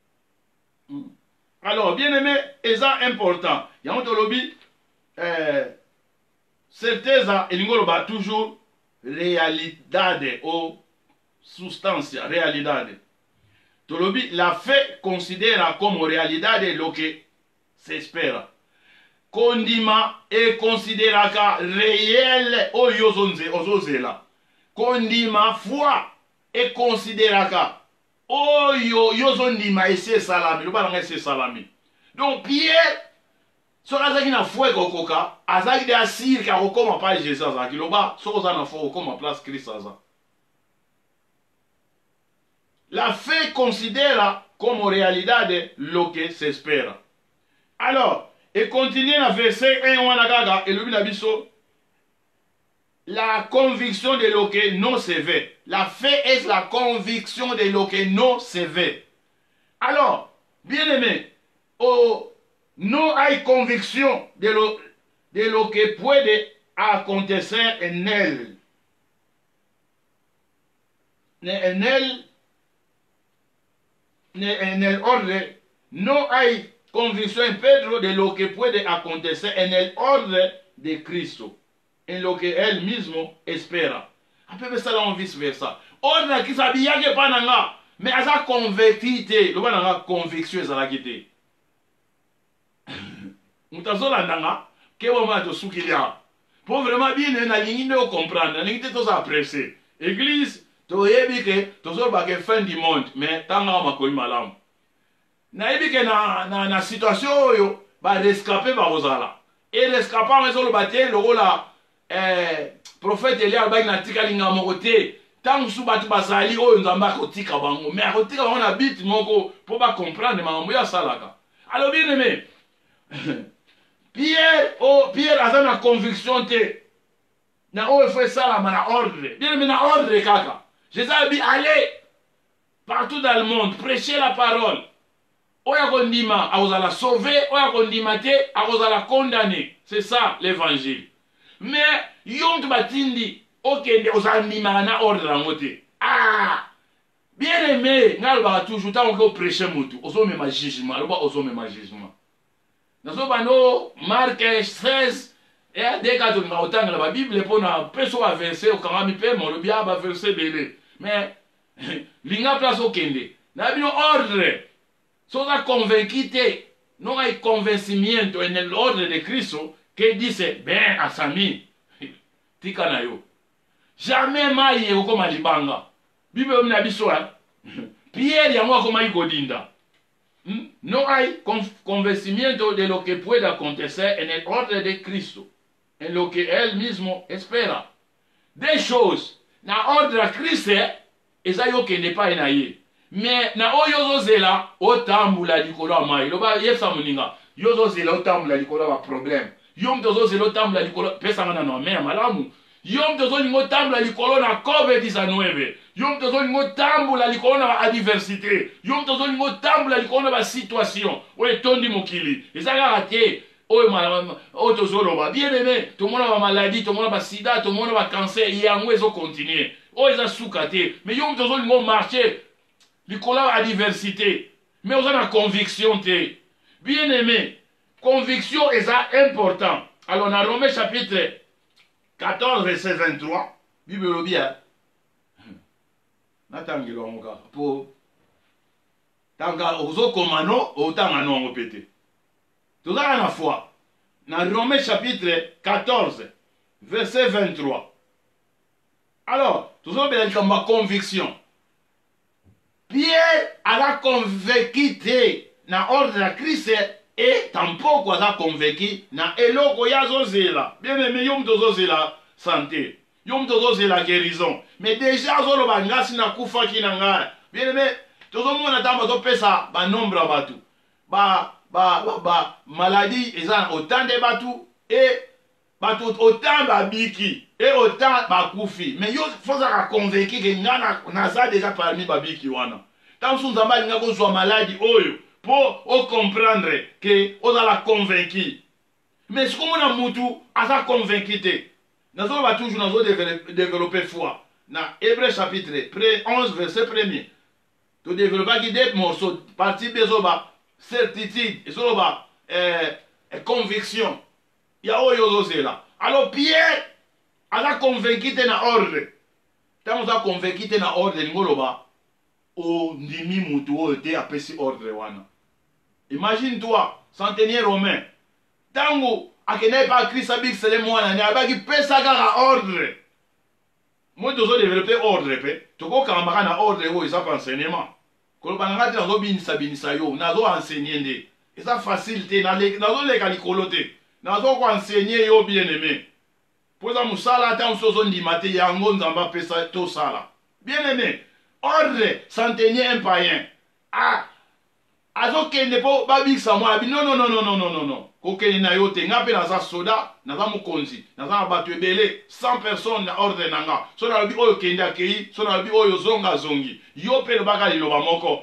Alors bien aimé eza important yango tolobi certeza elingo loba toujours realidade ou sustancia realidade. Tolobi la fe considera como realidade lo que se espera. Kondima e consideraka réel oyo ozozela. Kondima foi e consideraka oyo yozondima ese salami loba nanga ese salami. Donc Pierre soki azalaki na foi kokoka azalaki de asire ka kokoma pa Jésus azalaki loba soki oza na foi kokoma place Christ aza. La fe considera como realidade lo que se espera. Alors, et continue dans verset 1 wana kaka elobi na biso la conviction de lo que non se veut. La fe est la conviction de lo que non se veut. Alors, bien aimé, no hay convicción de lo que puede acontecer en él. En el orden, no hay convicción en Pedro de lo que puede acontecer en el orden de Cristo, en lo que él mismo espera. A peu ça là vice versa. Ordre qui s'habille que pas nanga, mais asa converti lo nanga conviction ezala kité. Mutazolanda ke wama to sukilia. Pour vraiment bien na lingi ne comprendre, na lingi to apprécier. Église to yebi ke to zo ba ke fin du monde, mais tanga makoli malamu. Na yebi ke na situation oyo ba rescaper ba ozala. Et rescapant ezolo batie lokola prophète Elia ba na tika linga mokote. Tant sous batu basali oyo nzamba kotika bango, mais kotika bango na bit moko pour ba comprendre mambo ya salaka. Alors bien aimé Pierre a une conviction te na oyo fait ça na ordre. Bien aimé na ordre kaka. Jésus a dit allez partout dans le monde prêcher la parole. Oya kondima akozala sauver, oya kondima te akozala condamner. C'est ça l'évangile. Mais yom tu batindi okende ozandima na ordre yango te. Ah bien aimé ngal ba toujours tant que prêcher mutu ozomema jugement, aloba ozomema jugement. Nazobano Marc 16 et dès que tu as autant la Bible pour na peso a verset au kangami pe mo le bia ba verset belé mais linga place au kende na bino ordre so da convaincite non hay convencimiento en el orden de Cristo que dice ben asami tika na yo jamais mai e ko malibanga Bible na biso Pierre yango ko mai godinda. No hay convencimiento de lo que pueda acontecer en el orden de Cristo, en lo que él mismo espera. Des choses, na ordre de Christ, eza yo que n'est pas enaye. Mais na oyo zela otambula likolo mai. Loba yesa muninga. Yo zela otambula likolo ba problème. Yom tozo zela otambula likolo pesa ngana no me malamu. Yom tozo lingo tambula likolo na COVID-19. Yom tozo lingo tambula likolo na adversité. Yom tozo lingo tambula likolo na situation. Oye tondi mokili. Ezaka raté. Oye malama tozo loba. Bien aimé, tout le monde a maladie, tout le monde a sida, tout le monde a cancer, yango ezo continuer. Oye za soukate. Mais yom tozo lingo marcher likolo na adversité. Mais on a la conviction te. Bien aimé, conviction est important. Alors dans Romains chapitre 14 verset 23, Bible bien. Natangelo ngoka po tanga ozo komano otanga no ngopete. tozala na foi na Romains chapitre 14 verset 23. Alors tozobela likambo ya conviction. Pierre aza convaincu te na ordre ya Christ et tampoko aza convaincu na eloko ya azozela. Bien aimé, yo mutu ozozela santé, yo mutu ozozela guérison, mais déjà azoloba ngasi na kufaki na ngai. Bien aimé, tozomona ntango bazopesa banombre ya bato maladie eza autant de bato et bato autant babiki et autant bakufi, mais yo fozaka convaincu ke nga naza déjà parmi babiki wana. Tant que nzambe alinga kozwa maladie oyo po o comprendre que ozala convaincu, mais sikomona mutu aza convaincu te, nazoloba toujours nazo développer foi na Hébreux chapitre 11 verset 1er. To développaki des morceaux partie bezoba certitude ezoloba conviction ya oyo ozozela. Alors Pierre aza convaincu te na ordre, ntango oza convaincu te na ordre lingoloba ondimi mutu oyo te apesi ordre wana. Imagine toi centenier romain ntango akendaki pa Christ abikisele mwana ne abaki pesa kaka ordre. Moi tozodéveloppe ordre pe tokokambaka na ordre oyo eza pa enseignement. Koloba nanga te nazobinisa yo nazo enseigner nde eza facile te nazoleka likolo te nazoko enseigner yo bien aimé po eza mosala ata mosusu ozondima te yango nzambe apesa tosala. Bien aimé, ordre centenier un païen azokende po babikisa mwana bi non kokende na yo te nga mpe naza soda naza mokonzi naza na bato ebele 100 personnes na ordre na nga, so nalobi oyo kende akei, so nalobi oyo zonga azongi, yo mpe lobaka liloba moko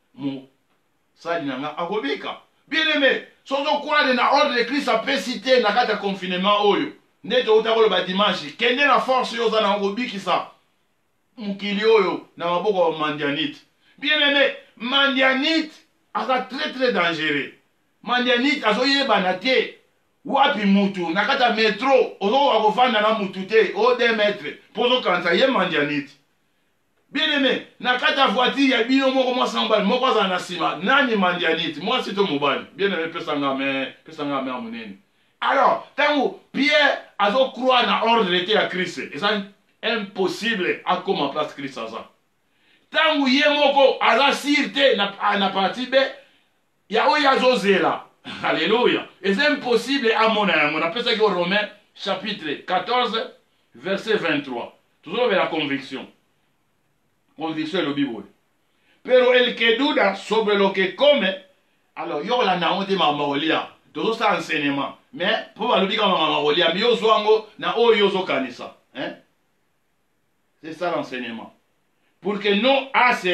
mosali na nga akobika. Bien aimé, sozokroire na ordre de Christ apesi te na kati ya confinement oyo nde touta koloba dimanche kende na force oyo oza na kobikisa mokili oyo na maboko ya mandianite. Bien aimé, mandianite aza très dangereux. Mandianite azoyebana te wapi mutu na kati ya metro ozokoka kovanda na mutu te o 2 mètres mpo ozokanisa ye mandianite. Bien aimé, na kati ya voiture ya bino moko mwasi mobali moko azala na nsima nani mandianite, mwasi to mobali. Bien aimé, pesanga me ya monene. Alors ntango Pierre azokroire na ordre te ya Christ eza impossible akoma place Christ aza. Ntango ye moko aza sir te na parti be ya oyo azozela, alléluia, eza impossible amona yango. Napesaki au Romains chapitre 14 verset 23 tozolobela conviction elobi boye pero el que duda sobre lo que come. Alors yokolanda yango te makambo kolia tozosala enseignement, mais mpo balobi kaka makambo kolia mi ozwa yango na oyo ozokanisa. C'est ça l'enseignement. Pour que non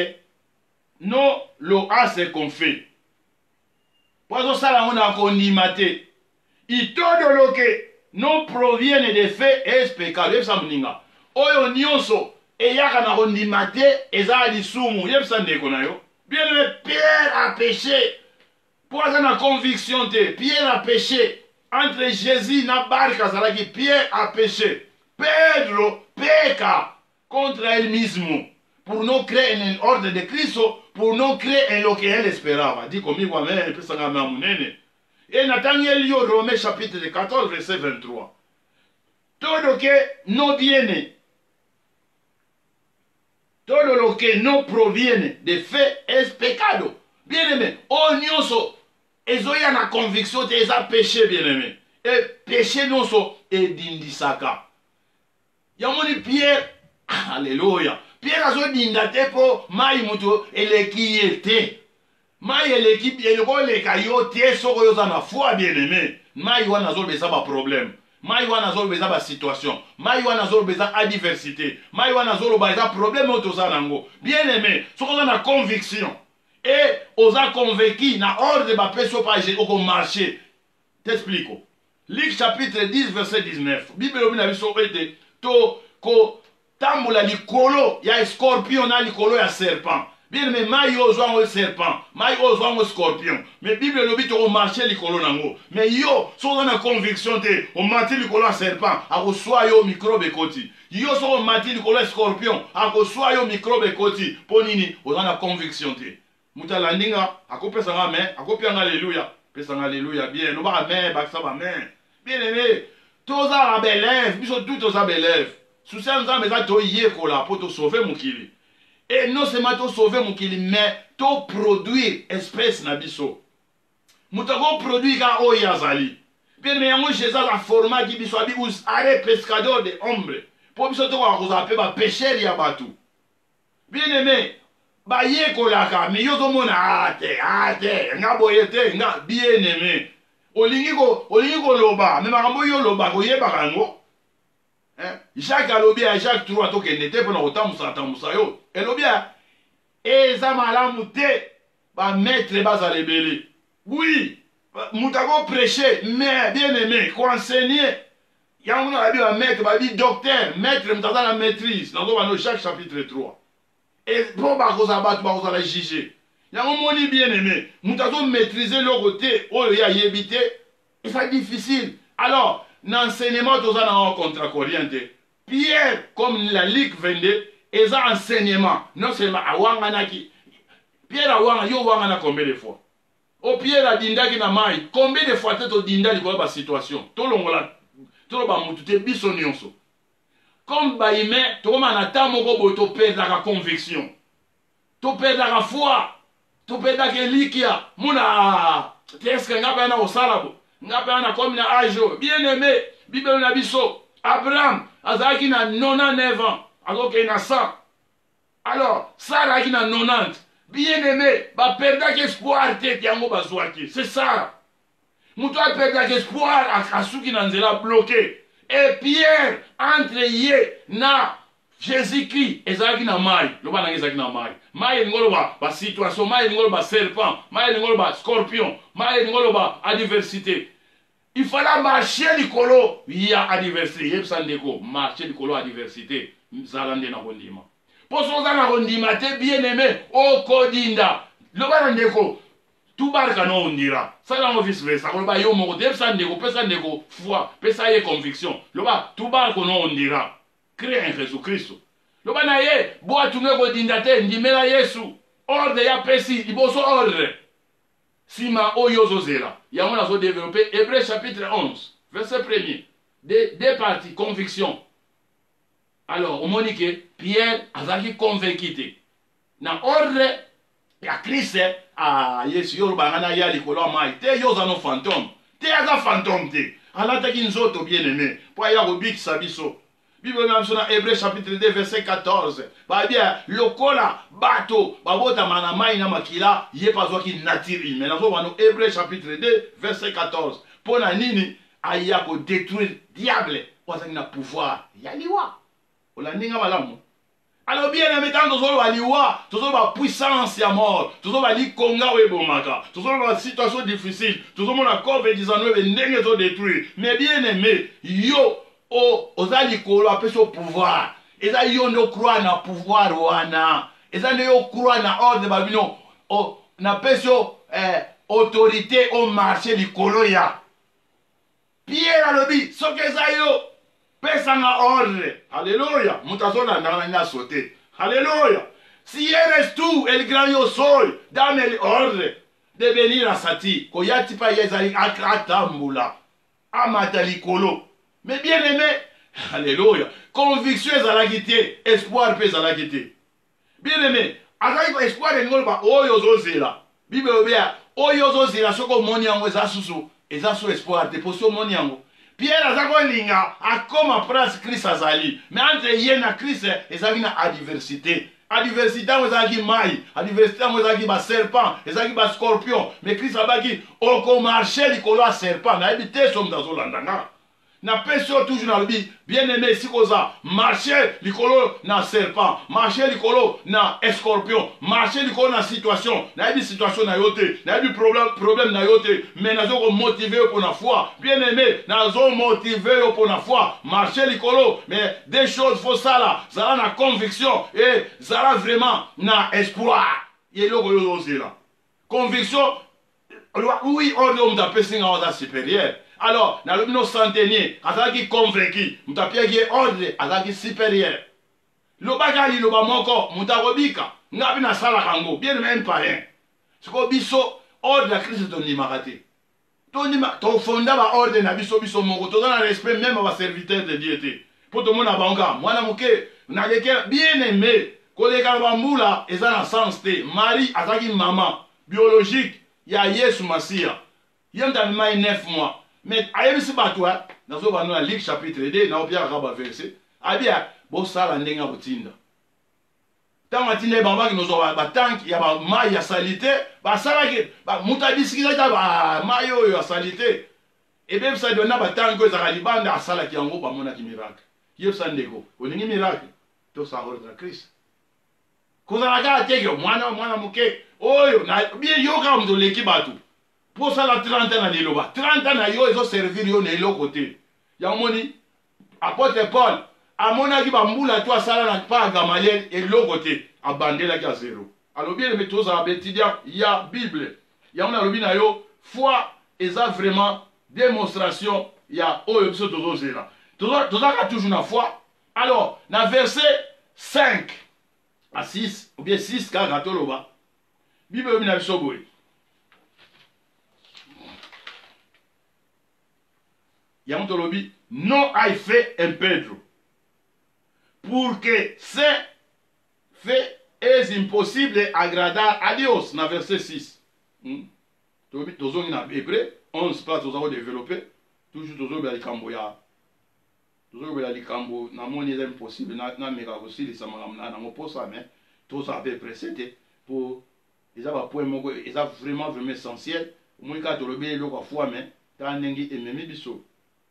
lo hace qu'on fait. Pour ça la on a condimate. Y todo lo que no proviene de fe es pecado. Yep samninga. Oyo nyonso eyaka na condimate eza lisumu. Yep sandeko na yo. Bien aimé, Pierre a péché. Pour ça na conviction te. Pierre a péché. Entre Jésus na barca zalaki Pierre a péché. Pedro peca contre el mismo. Pour non créer un ordre de Cristo, pour non créer un lo que él esperaba. Dit comme moi même, puis ça m'a amené. Et Nathanaël lit au Romains chapitre 14 verset 23. Todo lo que no viene, todo lo que no proviene de fe es pecado. Bien aimé, oh nyonso ezoya na conviction te eza péché, bien aimé. Et péché nyonso edindisaka. Yamoni Pierre, alléluia. Pierre azodinda te po mai mutu eleki ye te. Mai eleki eloko eleka yo te soko yo za na foi, bien aimé. Mai wana azolobeza ba problème. Mai wana azolobeza ba situation. Mai wana azolobeza adversité. Mai wana azolobeza problème oyo toza nango. Bien aimé, soko oza na conviction et oza convaincu na ordre bapesi yo pa oko marché. T'explique. Luc chapitre 10 verset 19. Bible elobi na biso ete to ko tambola likolo ya scorpion na likolo ya serpent. Bien aimé, mai ozwa ngo serpent, mai ozwa ngo scorpion. Mais Bible lobi to marcher likolo nango. Mais yo so na conviction te o mati likolo ya serpent, akoswa yo microbe koti. Yo so mati likolo ya scorpion, akoswa yo microbe koti. Po nini? Oza na conviction te. Muta landinga akopesa nga mais akopianga alléluia. pesanga alléluia bien no ba amen ba ça ba amen bien aimé toza la belève biso tout toza belève souci nzambe za to yekola po to sauver mokili et non seulement to sauver mokili mais to produire espèce na biso muto ko produire ka oyo azali bien aimé yango Jésus a format ki biso abi us are pescador de hombre po biso to ko za pe ba pêcheur ya batu bien aimé ba yekolaka mais yo zomona ate nga boyete nga bien aimé olingi ko loba mais makambo yo loba ko yeba kango Jacques alobi a Jacques 3 to kende te pona otamusa yo elobi a eza malamu te ba maître baza rebelle oui mutako prêcher mais bien aimé ko enseigner yango na bi ba maître ba bi docteur maître mutaza la maîtrise dans no Jacques chapitre 3 et bon bakoza batu bakoza la juger yango moni bien aimé mutazo maîtriser le côté oyo ya yebite c'est difficile alors l'enseignement toza na contre corriente Pierre comme la Luc 22 eza enseignement non seulement awanganaki Pierre awanga yo wangana combien de fois o Pierre adindaki na mai combien de fois teto dinda likolo ba situation to longola to ba mutu te biso nyonso comme baime to koma na tamoko boy to perdre la conviction to perdre la foi to perdre ke likia muna teske ngapa na osalabo ngapa na comme na ajo bien aimé bible na biso Abraham azaki na 99 ans alors que na 100 alors Sarah qui na 90 bien aimé ba perdre espoir te yango bazwaki c'est ça muto a perdre espoir akasuki na nzela bloqué et Pierre entre ye na Jésus-Christ ezalaki na mai loba na ezalaki na mai ngolo ba situation mai ngolo ba serpent mai ngolo ba scorpion mai ngolo ba adversité il fallait marcher likolo ya adversité yebsa ndeko marcher likolo adversité mzalande na kondima poso za na kondima te bien aimé o kodinda loba na ndeko tubarka no ondira sala ngo vice versa ko ba yo mo yebsa ndeko pesa ndeko foi pesa ye conviction loba tubarko no ondira crée en Jésus-Christ loba na ye bo atunge kodinda te ndimela Yesu ordre ya pesi liboso ordre sima oyozo zela yango nazo développer Hébreux chapitre 11 verset 1er deux parties conviction alors omonique Pierre azaki convaincu na ordre ya Christ Yesu yo bangana ya likolo mai te yo za no fantôme te aza fantôme te alataki nzoto bien aimé po ya kobikisa biso Bible na biso na Hébreux chapitre 2 verset 14 ba bien lokola bato babota mana mai na makila ye pazwaki nature humaine nazo bano Hébreux chapitre 2 verset 14 pona nini aya ko détruire diable wazaki na pouvoir ya liwa olandinga malamu alors bien aimé tant tozo ba liwa tozo ba puissance ya mort tozo ba likonga webomaka tozo ba situation difficile tozo mona COVID-19 ndenge zo détruire mais bien aimé yo ozali kolo apeso pouvoir eza yo ndo croire na pouvoir wana eza ndo yo croire na ordre babino na peso autorité au marché likolo ya Pierre alobi soki eza yo pesa na ordre alléluia mutazola na sauter alléluia si eres tu el gran yo soy dame el ordre de venir à Sati koyati pa yezali akatambula amata likolo. Mais bien aimé, alléluia, conviction est à la guité, espoir peut à la guité. Bien aimé, avec espoir et nous, oyozo zela. Bible obéa, oyozo zela, soko moniango, ezasusu, ezasu espoir, déposition moniango. Pierre azako linga, a comme après Christ azali. Mais entre yen na Christ, ezali na adversité. Adversité, on ezaki mai, adversité, on ezaki ba serpent, ezaki ba scorpion. Mais Christ abaki, oko marché likolo a serpent, na ebité som dazo landanga. Na peso toujours na lobi bien aimé sikoza marcher likolo na serpent marcher likolo na scorpion marcher likolo na situation na bi situation na yote na bi problème na yote mais nazo ko motiver pour na foi bien aimé nazo motiver pour na foi marcher likolo mais des choses faut ça là ça na conviction et ça vraiment na espoir yeloko yo zela conviction oui on doit m'taper en supérieur. Alors, dans le nos centenier, azaki convaincu, mutapia qui est ordre, azaki supérieur. Le bagali, le bamoko, mutarobika, ngabi na sala kango, bien même pas rien. Ce qu'on biso, ordre la crise de l'imarate. tofonda baordre na biso biso moko toza na respect même ya baserviteur de dieu te mpo tomona bango mwana moke nalekela bien aimé koleka na bambula eza na sens te. Marie azalaki mama biologique ya yesu masiya ye moto amemai 9 mois mais ayebisi bato nazobanda na Luc chapitre 2 naopiakaka baverse abia bosala ndenge ya kotinda ntango atinda ye bango baki nozwa batanki ya bamai ya salite basalaki moto abisikisaki bamai oyo ya salite ebebisa dona batanki oyo ezalaka libanda asalaki yango bamonaki miracle yebisa ndeko olingi miracle tosala ordre Christ kozalaka teke mwana moke oyo bien yo kaka moto oleki bato mpo osala 30 ans na liloba 30 ans na yo ezoservir yo na eloko te yango moni apôtre Paul amonaki bambula to asala na pa ya Gamaliel eloko te abandelaki ya zero alobi eleme tozala betidia ya bible yango nalobi na yo foi eza vraiment démonstration ya oyo biso tozozela tozalaka toujours na foi. Alors na verset 5 à 6 ou bien 6 kaka toloba bible obi na biso boye yango tolobi non a fait un Pedro pour que ce fait est impossible agradar a Dios na verset 6 tolobi tozongi na Hébreu 11 place tozako développer toujours tozobela likambo ya tozobela likambo namoni eza impossible nameka kosilisa makambo na nango mposa mais tozala mpe presse te mpo eza bapoint moko eza vraiment essentiel omoni kaka tolobi eloko ya foi mais tala ndenge ememi biso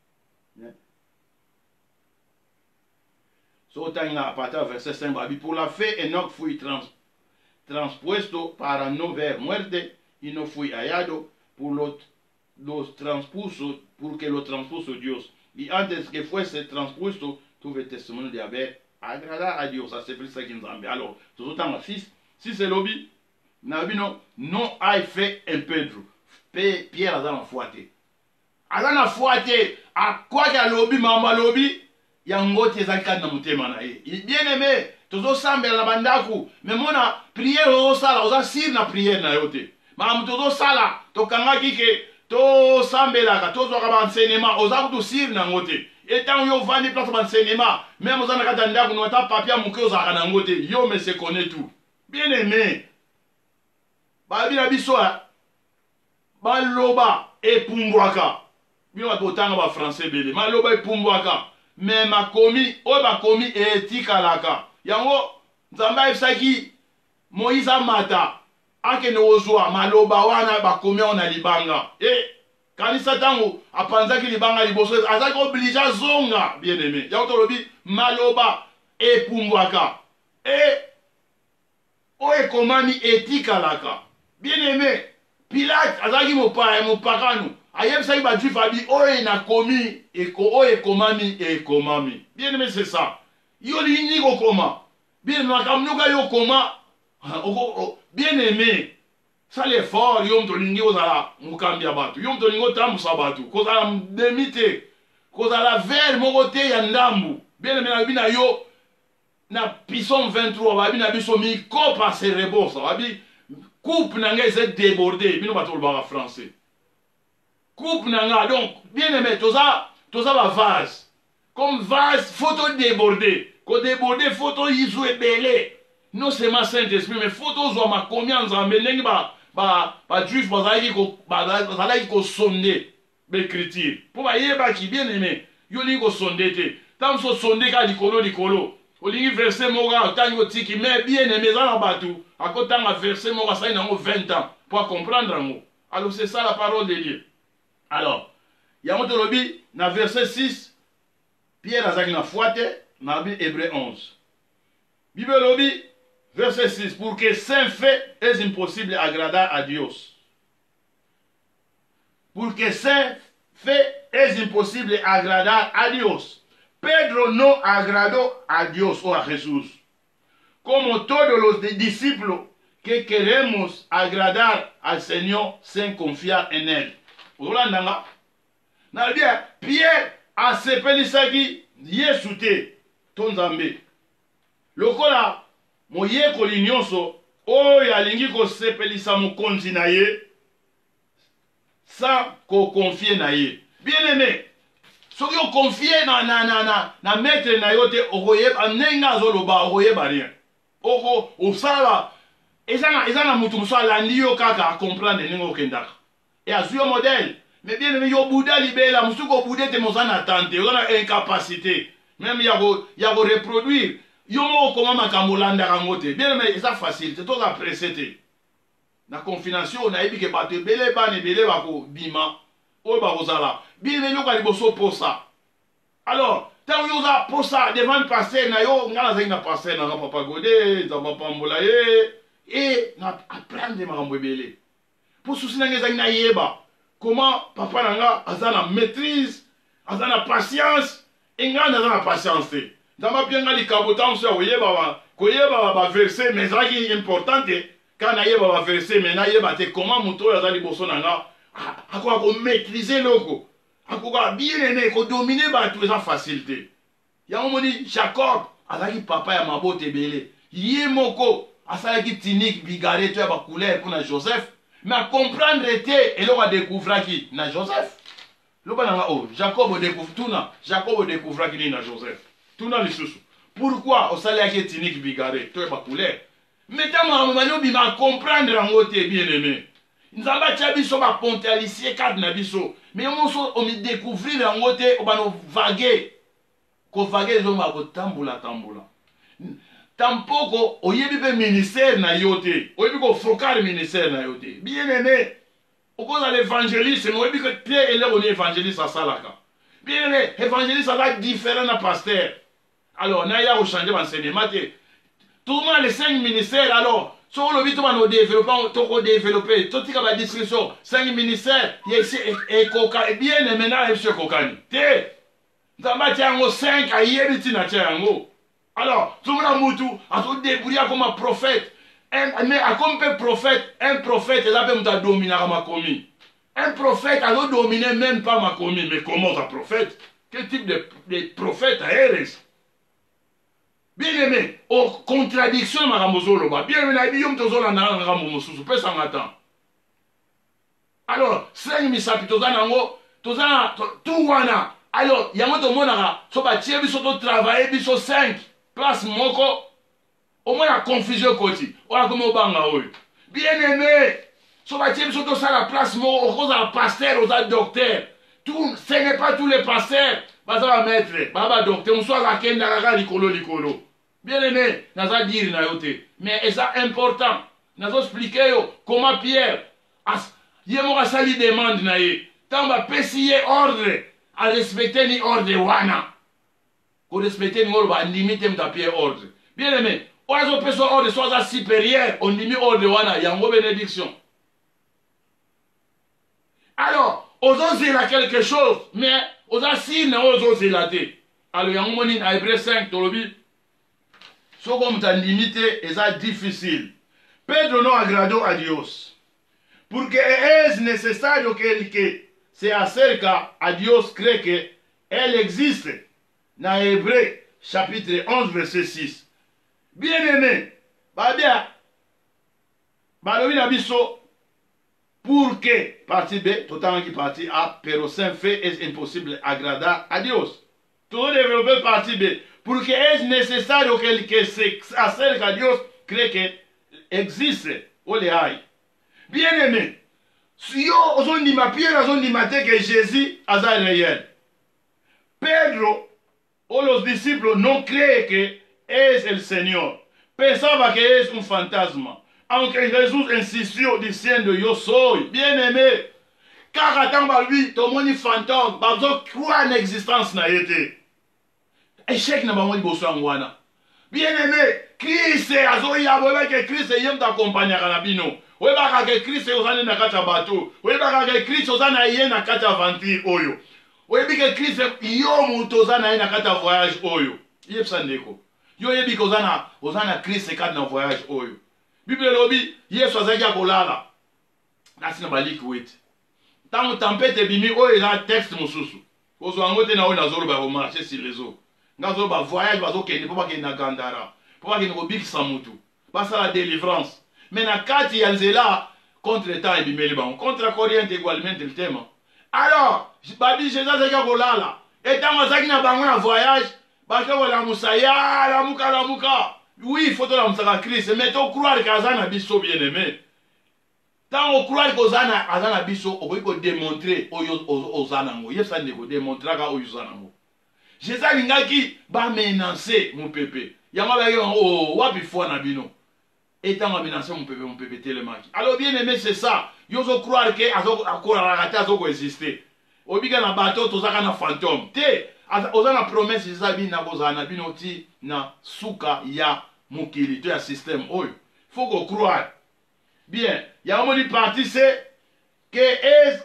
so otangi na partir verset 5 babi pour la fe Enoch fui transpuesto para no ver muerte y no fui hallado por los transpuso porque lo transpuso Dios y antes que fuese transpuesto tuve testimonio de haber agradado a Dios a ça qui nous a. Alors tout autant 6 c'est lobby nabino non a fait un Pedro Pierre a dans foi te aza na foi te akwaki alobi mama alobi yango te ezalaki kati na motema na ye bien aimé tozosambela na bandako me mona priere ozosala oza sire na priere na yo te makambo tozosala tokangaki ke tosambelaka tozwaka baenseignement oza kutu sire nango te etango yo ovandi place baenseignement meme oza na kati ya ndako no ata papia moke ozalaka nango te yo me se connaît tout bien aimé balobi na biso baloba epumbwaka bino bato otanga bafrançais ebele maloba epumbwaka me makomi oyo bakomi etikalaka yango nzambe ayebisaki moïse amata akende kozwa maloba wana bakomi awo na libanga kanisa ntango apanzaki libanga liboso azalaki oblige azonga bien aimé yango tolobi maloba epumbwaka oyo ekomami etikalaka bien aimé Pilate azalaki mopakano ayebisaki bajuif abi oyo nakomi oyo ekomami bien aimé c'est ça yo lingi kokoma bien aimé makambo nyoka yo koma bien aimé sala effort yo moto olingi kozala mokambi ya bato yo moto olingi otambusa bato kozala demi te kozala vere moko te ya ndambu bien aimé nalobi na yo na Psaume 23 babi na biso mikopa se rebosa babi coupe nanga eza débordé bino bato olobaka français coupe nanga donc bien aimé toza ba vase comme vase photo débordé ko débordé photo yizu ebele non seulement Saint-Esprit mais photo zwa makomi ya nzambe ndenge ba juif bazalaki kosonde baécriture mpo bayebaki bien aimé yo olingi kosonde te ntango so osonde kaka likolo olingi verset moko otangi otiki mais bien aimé eza na bato akotanga verset moko asali nango 20 ans pour comprendre yango. Alors c'est ça la parole de Dieu. Alors yango tolobi na verset 6 Pierre azalaki na foi te na Hébreu 11 Bible lobi verset 6 pour que saint fait est impossible agradar a Dios. Pour que saint fait es imposible agradar a Dios. Pedro no agradó a Dios o a Jesús. Como todos los discípulos que queremos agradar al Señor sin confiar en Él. Olandanga. Na bien, Pierre a sepelisaki Yesu te tonzambe. Lokola moyekoli nyonso oyo alingi kosepelisa mokonzi na ye sans confier na ye. Bien aimé, si vous confiez na maître na yo te okoyeba nenga azoloba okoyeba rien. Oko osala ezana mutu muso alandi yo kaka a comprendre ndenge okendaka. Et azwi yo modèle. Mais bien aimé yo buda libela musuko buda te mozana tante, ozana incapacité. Même ya ko reproduire. Yo mo koma makambo landaka ngote. Bien aimé eza facile, c'est tout apprécié te. Na confination na yebi ke bato ebele bana ebele bako bima oyo bakozala bien aimé yoka liboso posa. Alors tant yo za posa devant passer na yo ngala zengi na passer na papa Godé nzamba pambola ye et na apprendre makambo ebele. Pour souci na ngeza na yeba comment papa nanga azana maîtrise, azana patience, et nga azana patience te. Nzamba pianga likabota mso oyeba koyeba ba verset mais ça qui est important quand naïeba va verser mais naïeba te comment muto ya zali boso nanga akoka ko maîtriser loko akoka bien aimé ko dominer ba tout ça facilité. Ya moni Jacob azaki papa ya mabote belé. Yé moko asalaki tunique bigaré to ya ba couleur pour na Joseph. Mais à comprendre était et l'on a découvert qui na Joseph. Loba nanga oh Jacob découvre tout na Jacob découvre qui na Joseph. Tout na lisusu. Pourquoi osalaki tunique bigaré to ya ba couleur? Mettez-moi à comprendre en côté bien aimé. Nous allons chabiso ba ponte alicie cadre na biso. Mais on me découvrir en côté on va nous vaguer. Ko vaguer zo ma ko tambula. Tampoko oyebi be ministère na yote. Oyebi ko focar ministère na yote. Bien aimé. Au cause de l'évangéliste, nous oyebi que Pierre et là on est évangéliste à salaka. Bien aimé, évangéliste ça différent na pasteur. Alors na ya au changer enseignement. Tout le monde les 5 ministères alors. Sur le but de développer, tout la discussion, 5 ministères, et Koka, bien et maintenant, M. Kokani. Té, dans ma tiango 5 à Yébiti na tiango. Alors, tout le monde a tout débrouillé comme un prophète. Mais à comme un prophète, il a même dominé ma commis. Un prophète a dominé même pas ma commis. Mais comment un prophète? Quel type de prophète a Eres? Bien aimé, aux contradictions, bien aimé, alors, 5 misapito tout wana. Alors, il y a un monara, so ba tie biso to travailler biso 5 place moko. Au moins la confusion côté. Voilà comment banga oyo. Bien aimé, so ba tie biso to ça la place moko, au cause un pasteur, aux docteur. Tout, ce n'est pas tous les pasteurs. Baza maître, baba docteur, on soit la kenda likolo. Bien aimé, naza dire na yote. Mais c'est important. Nazo expliquer yo comment Pierre yemo sali demande na ye. Tamba pesiye ordre à respecter ni ordre wana. Ko respecter ni ordre ba limite mta Pierre ordre. Bien aimé, oazo peso ordre soit supérieur, on limite ordre wana yango bénédiction. Alors, osons là quelque chose, mais osons si na osons là te. Alors yango moni na Hébreux 5 tolobi. So comme ta limité est difficile. Pedro no agradó a Dios. Porque es necesario que el que se acerca a Dios cree que Él existe. Na Hébreux chapitre 11 verset 6. Bien aimé, babia, balobi na biso, pour que, partie B, totalement qui partie A, pero sin fe es imposible agradar a Dios. Tout développer partie B. Porque es necesario que el que se acerca a Dios cree que existe o le hay. Bien aimé, si yo ozondima Pierre ozondima te que Jésus es réel. Pedro o los discípulos no creen que es el Señor. Pensaba que es un fantasma. Aunque Jesús insistió diciendo yo soy. Bien aimé, car attends lui, ton moni fantôme, bazo croire en existence na yete. Échec na bango liboso wana. Bien aimé, Christ azoya boba que Christ yem t'accompagnera na bino. Weba ka Christ ozana na kata bateau. Weba ka Christ ozana ye na kata aventure oyo. Webi que Christ yo muto ozana ye na kata voyage oyo. Yepsa ndeko. Yo yebi ko ozana Christ kata na voyage oyo. Bible lobi Yesu azaki akolala. Nasi na baliki wete. Tango tempête bimi oyo eza texte mosusu. Ozo angote na oyo nazolo ba marcher sur les eaux. Ngazo ba voyage bazo kende po ba kende na Gandara. Po ba kende ko bikisa mutu. Basa la délivrance. Mais na kati ya nzela contre le temps et bimeli bango contre la corriente également le thème. Alors babi Jésus azaki kolala et tant azaki na bango na voyage bato wala musaya la muka oui il faut la musaka Christ mais to croire que azana biso bien aimé tant on croire que azana biso okoki ko démontrer oyo ozana ngo yesa ndeko démontrer ka oyo ozana ngo Jésus alingaki ba menacer mon pépé yango ba yo wapi foi na bino et tant on menacer mon pépé telemaki alors bien aimé c'est ça yo zo croire que azo akora rata azo ko exister obiga na bateau tozaka na fantôme te oza na promesse eza bino na kozala na bino ti na suka ya mokili to ya système oyo faut ko croire bien ya omoni parti c'est que es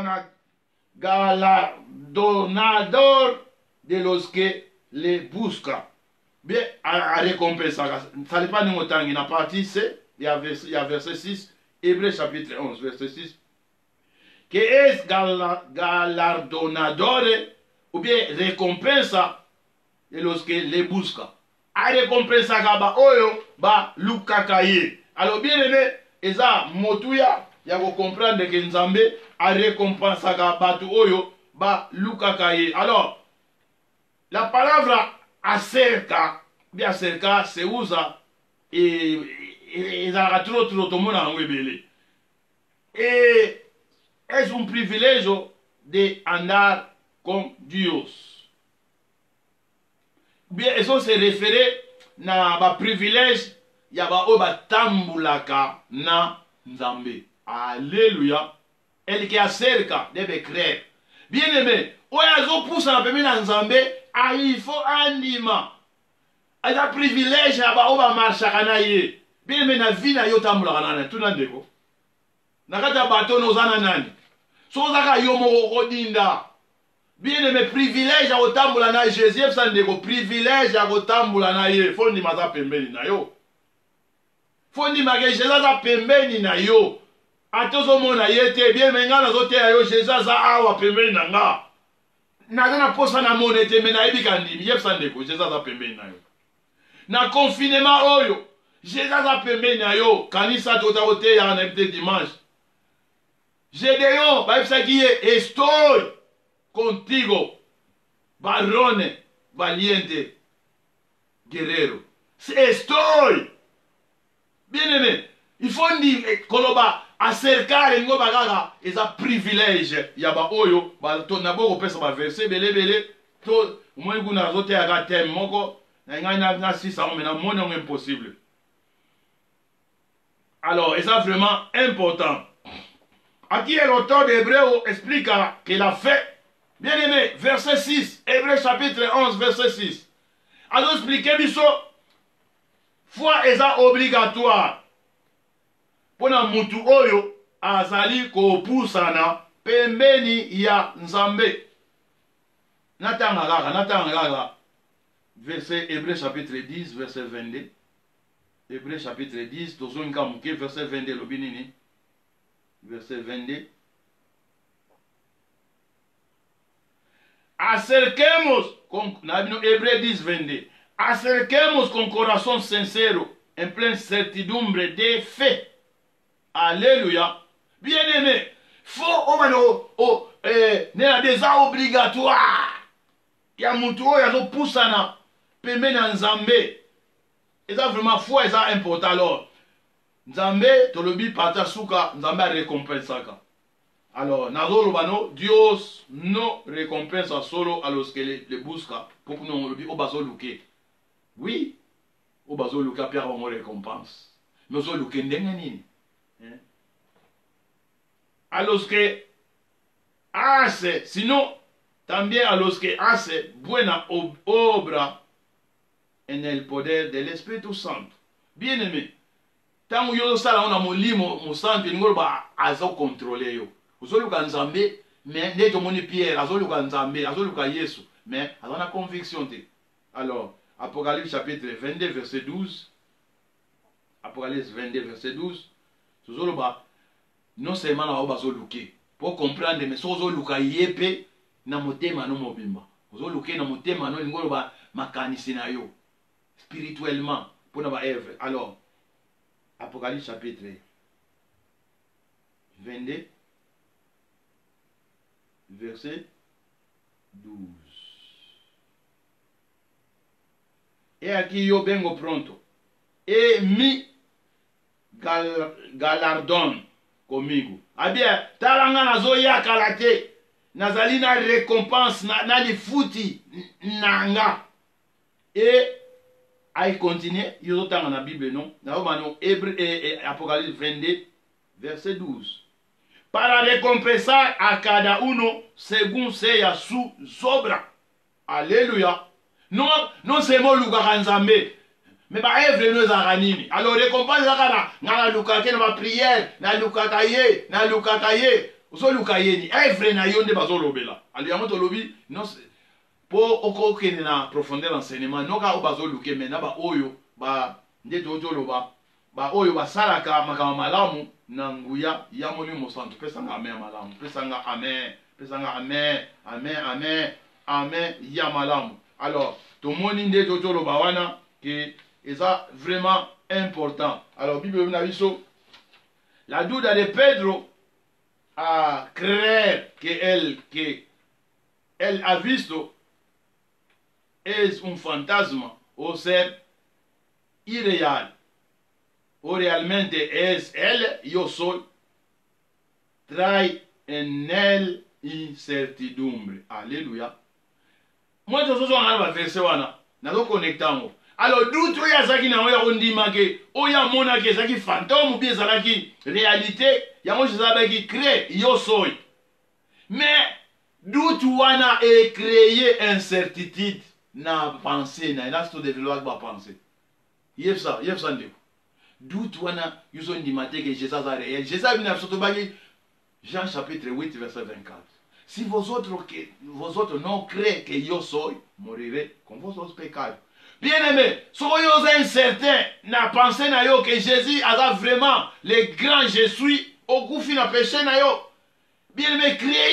galardonador de los que le busca bien a récompense ça n'est pas ningo tangi na partie c'est il y a verset 6 Hébreux chapitre 11 verset 6 que es galardonador ou bien récompensa de los que le busca a récompensa ba oyo ba lukaka ye alors bien aimé eza motuya ya ko comprendre que Nzambe a récompensa batu oyo ba lukaka ye alors la palabra acerca bien acerca se usa et eza trop tomona ngo ebele et es un privilegio de andar con Dios. Bien, eso se référé na ba privilège ya ba o ba tambulaka na Nzambe. Alléluia. El que acerca debe creer. Bien aimé, oya zo poussa na peme na Nzambe, il faut andima. Ada privilège ya ba o ba marchaka na ye. Bien aimé na vie na yo tambulaka na tuna ndeko. Na kata bato no zana nani. So zaka yo moko kodinda. Bien aimé privilège ya otambula na Jésus sandeko privilège ya otambula na ye fondi maza pembeni na yo fondi make Jésus za pembeni na yo atozo mona yete bien menga na zote ya yo Jésus za awa pembeni na nga na posa na monete mena ebika ndimi yep sandeko Jésus za pembeni na yo na confinement oyo Jésus za pembeni na yo kanisa tota ote ya na epte dimanche Gédéon ba epsa kiye estoy contigo, varone, valiente, guerrero. Estoy. Bien aimé. Il faut dire koloba acercar en ngoba gaga eza privilège ya ba oyo ba to na boko pesa ba verset belé to moi kuna zote ya tem moko na ngana na 600 mais na monde est impossible. Alors, et ça vraiment important. Aquí l'auteur d'Hébreux explique que la fait. Bien aimé, verset 6, Hébreux chapitre 11, verset 6. Alors expliquez biso, foi eza obligatoire. Pona mutu oyo azali kopusana pembeni ya Nzambe. Natanga verset Hébreux chapitre 10, verset 22. Hébreux chapitre 10, tozonga muke verset 22 lobinini. Verset 22. Acerquemos, Hébreux 10, 22. Acerquemos con corazón sincero, en pleine certidumbre de fe. Alléluia. Bien aimé, faut nena déjà obligatoire. Ya mutu oyo azo pusana pembeni na Nzambe. Eza vraiment foi eza important alors. Nzambe tolobi pata suka Nzambe récompensaka. Alors, Nazolobano, Dios no recompensa solo a los que le busca pour que nous le obazo luke. Oui, obazo luke pierre on récompense. Mais ozo luke ndengani. A los que hace, sinon también a los que hace buena obra en el poder del Espíritu Santo. Bien aimé. Tant yo sala on a molimo mo santo ngolba azo contrôler yo. Ozoluka Nzambe mais nde tomoni Pierre azoluka Nzambe azoluka Yesu mais azana conviction te. Alors Apocalypse chapitre 22 verset 12 Apocalypse 22 verset 12 tozoloba non seulement na bazoluke pour comprendre mais ozoluka yepe na motema no mobimba ozoluke na motema no ngoloba makanisi na yo spirituellement pour na ba œuvre. Alors Apocalypse chapitre 22, verset 12. E aqui yo vengo pronto. E mi galardon comigo. Abia, talanga nazo ya kalate. Nazali na récompense na lifuti nanga. Et il continue, il y a dans la Bible, non? Dans Apocalypse 22, verset 12. Para recompensar a cada uno según sea su obra. Alléluia. Non c'est mon lugar nzambe. Mais ba evre no zaranini. Alors récompense zakana na luka ke na prière, na luka kaye. Oso luka yeni. Evre na yonde bazolobela. Alléluia to lobi non pour okokende na profondeur enseignement noka obazo luke mena ba oyo ba ndeto toloba ba oyo basalaka makama malamu na nguya ya molimo santo pesanga amen malamu pesanga amen amen ya malamu. Alors tout moni ndeto toloba wana que eza vraiment important. Alors Bible na biso la duda de Pedro a creer que elle a visto es un fantasma o ser irreal o realmente es él, yo soy, trae en él incertidumbre. Alléluia. Moi je suis en train de verset wana na do connectango. Alors doute oya zaki na oya ondima ke oya mona ke zaki fantôme ou bien zalaki réalité ya mo zaba ki crée yo soy. Mais doute wana est créé incertitude na pensée na ina sto développer ba pensée. Yef ça ndeko. Doute wana yuzo ndimate que Jésus a réel. Jésus a venu surtout bagi Jean chapitre 8 verset 24. Si vos autres non créent que yo soy, morirez comme vos autres pécados. Bien-aimé, soyez incertain na pensée na yo que Jésus a vraiment le grand je suis au koufi na péché na yo. Bien-aimé,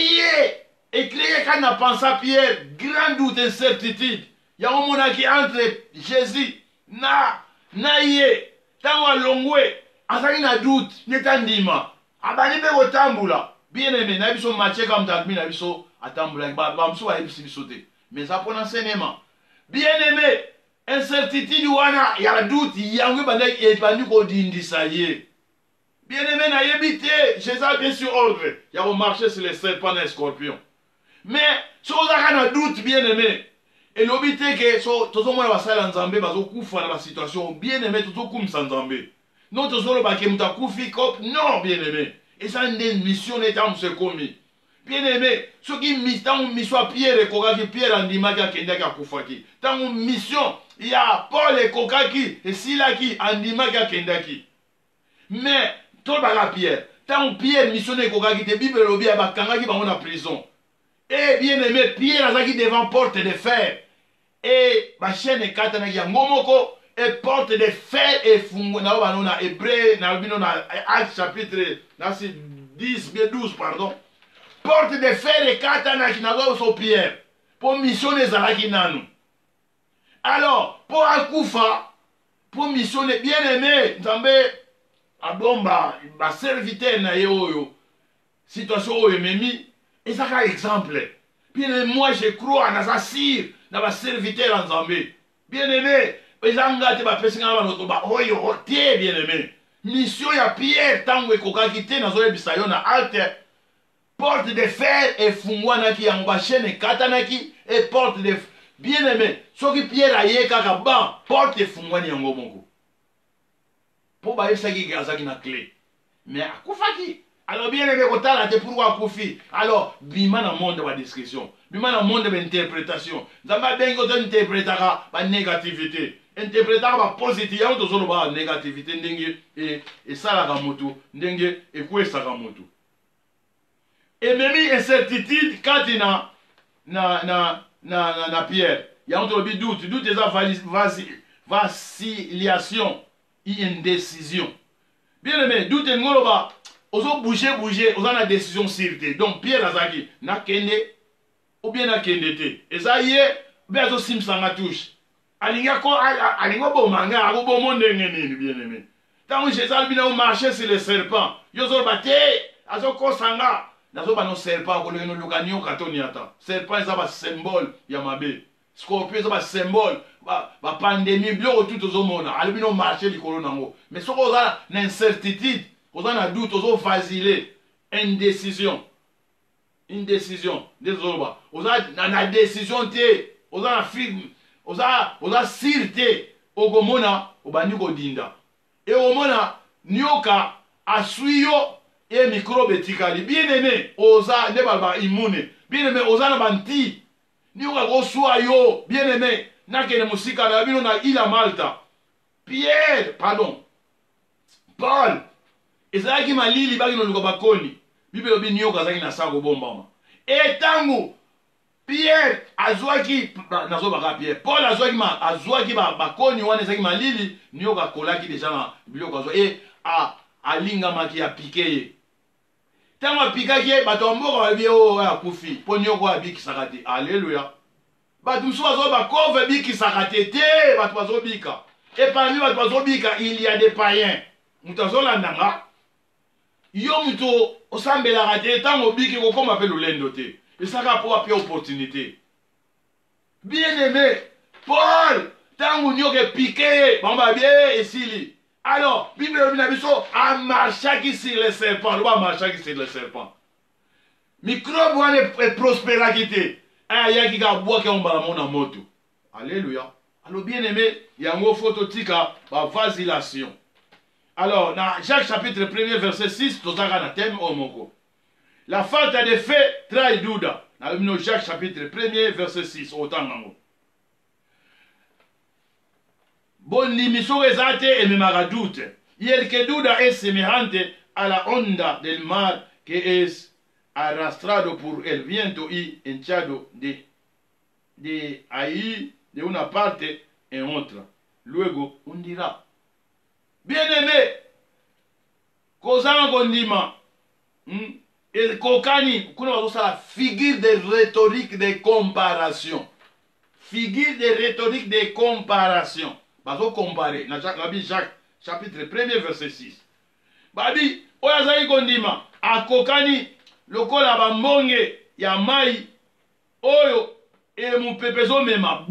créez quand on pense à Pierre, grand doute et incertitude. Il y a un monde qui entre Jésus, na ye, tango longwe, asaki na doute, netandima, abani be otambula. Bien-aimé, na biso matche comme takmi na biso atambula, ba mso wa ebisi bisote. Mais ça pour l'enseignement. Bien-aimé, incertitude wana, il y a doute, il y a un peu de ko dindisa ye. Bien-aimé, na yebite, Jésus a bien sûr ordre. Il y a marché sur les serpents et les scorpions. Mais, si vous avez un doute, bien-aimé, et l'obité que, tout le monde va s'aller en Zambé, va s'occuper de la situation, bien-aimé, tout le monde va s'en non, tout le monde va s'occuper non, bien-aimé. Et ça, une mission n'est pas commis. Bien-aimé, ceux qui ont mis sur Pierre et Kokaki, Pierre en Dimaka, Kendaka Koufaki. Dans une mission, il y a Paul et Kokaki, et Silaki, en Dimaka, Kendaki. Mais, tout la Pierre, tant Pierre missionné Kokaki, te Bible lobby à Bakangaki, va en prison. Et bien-aimé, Pierre a devant porte de fer. Et ma chaîne est katanaki ngomoko et porte de fer et fungo na banona hébreu na binona Actes chapitre 10 bien 12 pardon. Porte de fer et katanaki na so Pierre pour missionner zalaki nanu. Alors pour akufa pour missionner bien-aimé Nzambe abomba ba serviteur na yo situation oyo memi et ça un exemple. Bien-aimé, moi je crois dans sa cire, dans ma serviteur en Zambie. Bien-aimé, les engagés va faire ça dans ba oyo hoté bien-aimé. Mission ya Pierre tango ekoka kité na zoye bisayo na alte. Porte de fer et fungwana ki yangwa chaîne katanaki et porte de bien-aimé. Soki Pierre aye kaka ban, porte fungwani yango moko. Po ba yesa ki gazaki na clé. Mais akufaki. Alors bien aimé, pourquoi Koufi? Alors, bima dans le monde de la description, bima dans le monde de l'interprétation. Zamba bien que interprétera la négativité, interprétera la positivité, on te zone la négativité, ndenge et ça la gamoto, ndenge et quoi ça gamoto. Et même incertitude quand il na Pierre, il y a un doute, doute des vacillation, indécision. Bien aimé, doute en ngoloba. Ozo bouger, ozo na décision sûreté. Donc Pierre Azaki, na kende, ou bien na kendete. Et ça y est, bien ozo simsanga touche. Alinga bo manga, ago bo monde ngeni, bien aimé. Tant que Jésus a bien marché sur les serpents, yozo bate, azokosanga nazoba no serpent kolenge no luka nyoka to niata serpent eza ba symbole ya mabe scorpion eza ba symbole ba pandémie biloko tout ozomona alobi no marché likolo nango mais soko oza na incertitude oza na doute ozo vaciller indécision nde tozoloba oza na décision te oza na film oza sire te okomona obandi kodinda e omona nyoka asui yo e microbe etikali bien aimé oza nde balba immune bien aimé oza na banti nyoka kosua yo bien aimé nakende mosika na bino na île Malta Paul ezalaki malili baki noluka bakoni bible lobi nyoka azalaki na sa kobombama etango Pierre azwaki nazobaka Pierre Paul azwaki bakoni wana ezalaki malili nyoka akolaki deja na biloko azwa e alingamaki apike ye ntango apikaki ye bato ya mboka bayebi oyo akufi mpo nyoka abikisaka te alleluya bato mosusu bazoba bakove ebikisaka te bato bazobika e parmi bato bazobika il y a des païens moto azolandanga yo moto osambelaka te ntango obiki kokoma mpe lolendo te esaka mpo apia opportunité bien aimé Paul ntango nyoka epike ye bango babi esili alors bible elobi na biso amarchaki sur le serpent loba amarchaki sur le serpent microbe wana eprosperaki te ayaki kaka bwaki yango mbala mona moto alleluya alors bien aimé yango fo totika bavacillation. Alors, dans Jacques chapitre 1er, verset 6, tozaka na thème omoko. La falta de fait trahi douda. Dans Jacques chapitre 1er, verset 6, autant nango. Bon limiso ezate et memara doute. Y el que duda es semejante a la onda del mar que es arrastrado por el viento y hinchado de ahí de una parte en otra. Luego hundirá. Bien-aimé, kozanga kondima, kokani, kuna bazosala figure de rhétorique de comparaison. Figure de rhétorique de comparaison. Bazo comparer, na Jacques chapitre 1er verset 6. Babi, oyo azali kondima, akokani lokola bambonge ya mai oyo emupepezo mema,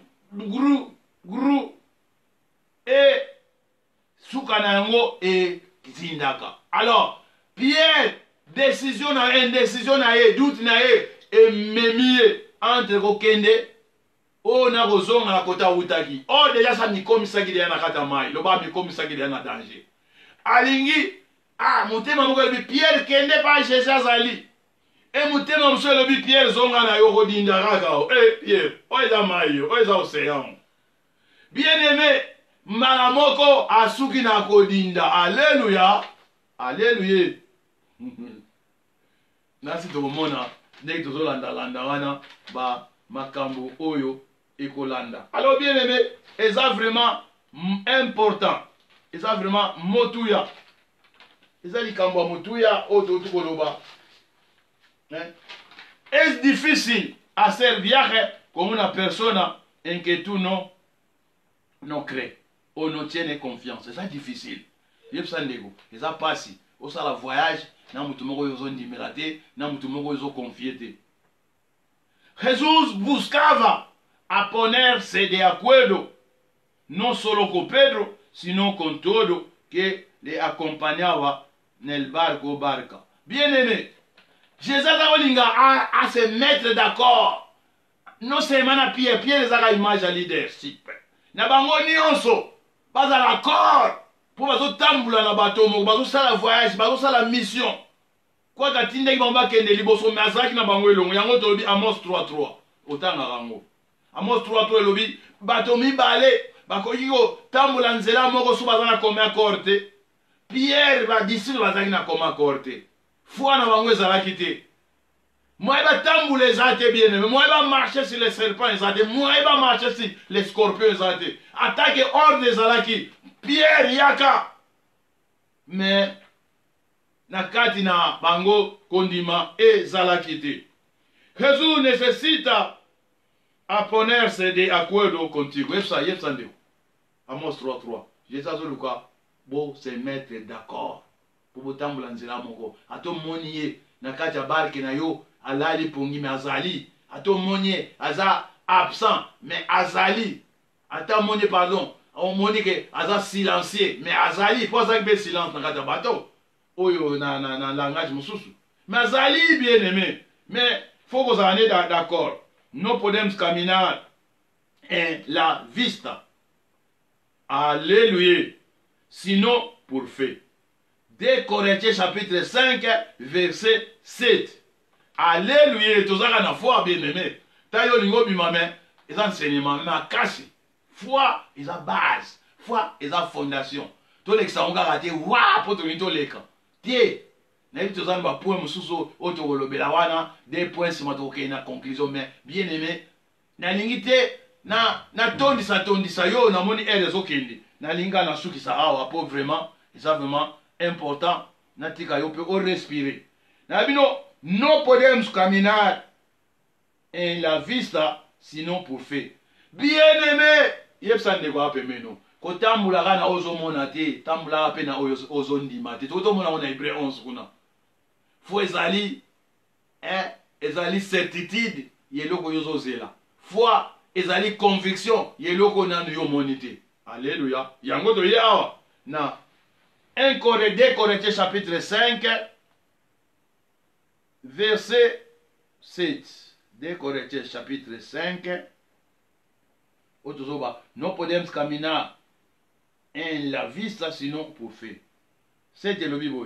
gru, et suka na yango ezindaka. Alors Pierre décision na indécision na ye doute na ye ememi ye entre kokende o na kozonga na kota utaki o deja sa mikomisaki deya na kata mai loba mikomisaki deya na danger alingi motema moko elobi Pierre kende pa Jésus azali e motema mosusu elobi Pierre zonga na yo kodinda kaka o Pierre oyo eza mai yo oyo eza océan bien aimé mbala moko asuki na kodinda alleluya alleluya nasi tokomona ndenge tozolandalanda wana ba makambo oyo ekolanda. Alors bien aimé eza vraiment important eza vraiment motuya eza likambo ya motuya oyo touti koloba es difficile a ser viaje con una persona en que tú no crees o no tiene confiance. C'est ça difficile. Yebsa ndeko, eza pasi. Osala voyage, na mutu moko yozo ndimela te, na mutu moko yozo confier te. Jesús buscaba a ponerse de acuerdo no solo con Pedro, sino con todo que le acompañaba en el barca. Bien aimé, Jésus a se mettre d'accord. Non seulement na Pierre ezaka image ya leadership. Na bango nyonso baza l'accord pour bazotambola na bato moko bazosala voyage bazosala mission kwa katindaki bango bakende liboso me azalaki na bango elongo yango tolobi Amos 3:3 otangaka yango Amos 3:3 elobi bato mibale bakoki kotambola nzela moko so baza na koma accord te Pierre badisciple bazalaki na koma accord te foi na bango ezalaki te moi batambola eza te bien aimé moi marcher sur les serpents eza te moi marcher sur les scorpions eza te attaque ordre ezalaki Pierre yaka mais na kati na bango kondima ezalaki te. Jesús necesita a ponerse de acuerdo contigo. Yepsa ndeko Amos 3:3 Jésus azoluka bo se mettre d'accord po botambola nzela moko. Ato moni ye na kati ya barke na yo alali pongi me azali. Ato moni ye aza absent mais azali. Ata moni pardon, on moni ke aza silencieux mais azali. Po azaki be silence na kati ya bato. Oyo na langage mosusu. Mais azali bien aimé. Mais faut que vous en ayez d'accord. No podemos caminar en la vista. Alléluia. Sinon pour fait. 2 Corinthiens chapitre 5 verset 7. Alléluia. Tozaka na foi bien aimé. Tayo lingo bimame. Les enseignements makasi. Foi est la base. Foi est la fondation. Tous les gens ont raté. Waouh pour tout leka. Tiens. Naïbi tozana ba point mususu otolobela wana 2 points si matoke na conclusion mais bien aimé na lingite na tondisa yo na moni ere zokende na linga na sukisa awa po vraiment c'est vraiment important na tika yo pe o respirer na bino no podemos caminar en la vista sinon pour fait bien aimé yepsa ndeko ape meno ko tambulaka na ozomona te tambulaka pe na ozondima te totomona na Hébreux 11 kuna fo ezali ezali certitude yeloko yozozela foi ezali conviction yeloko nanu yo monite. Alléluia. Yango to yawa na 2 Corinthiens chapitre 5 verset 7. 2 Corinthiens chapitre 5 otozoba no podemos caminar en la vista sinon pour fait. C'est le Bible.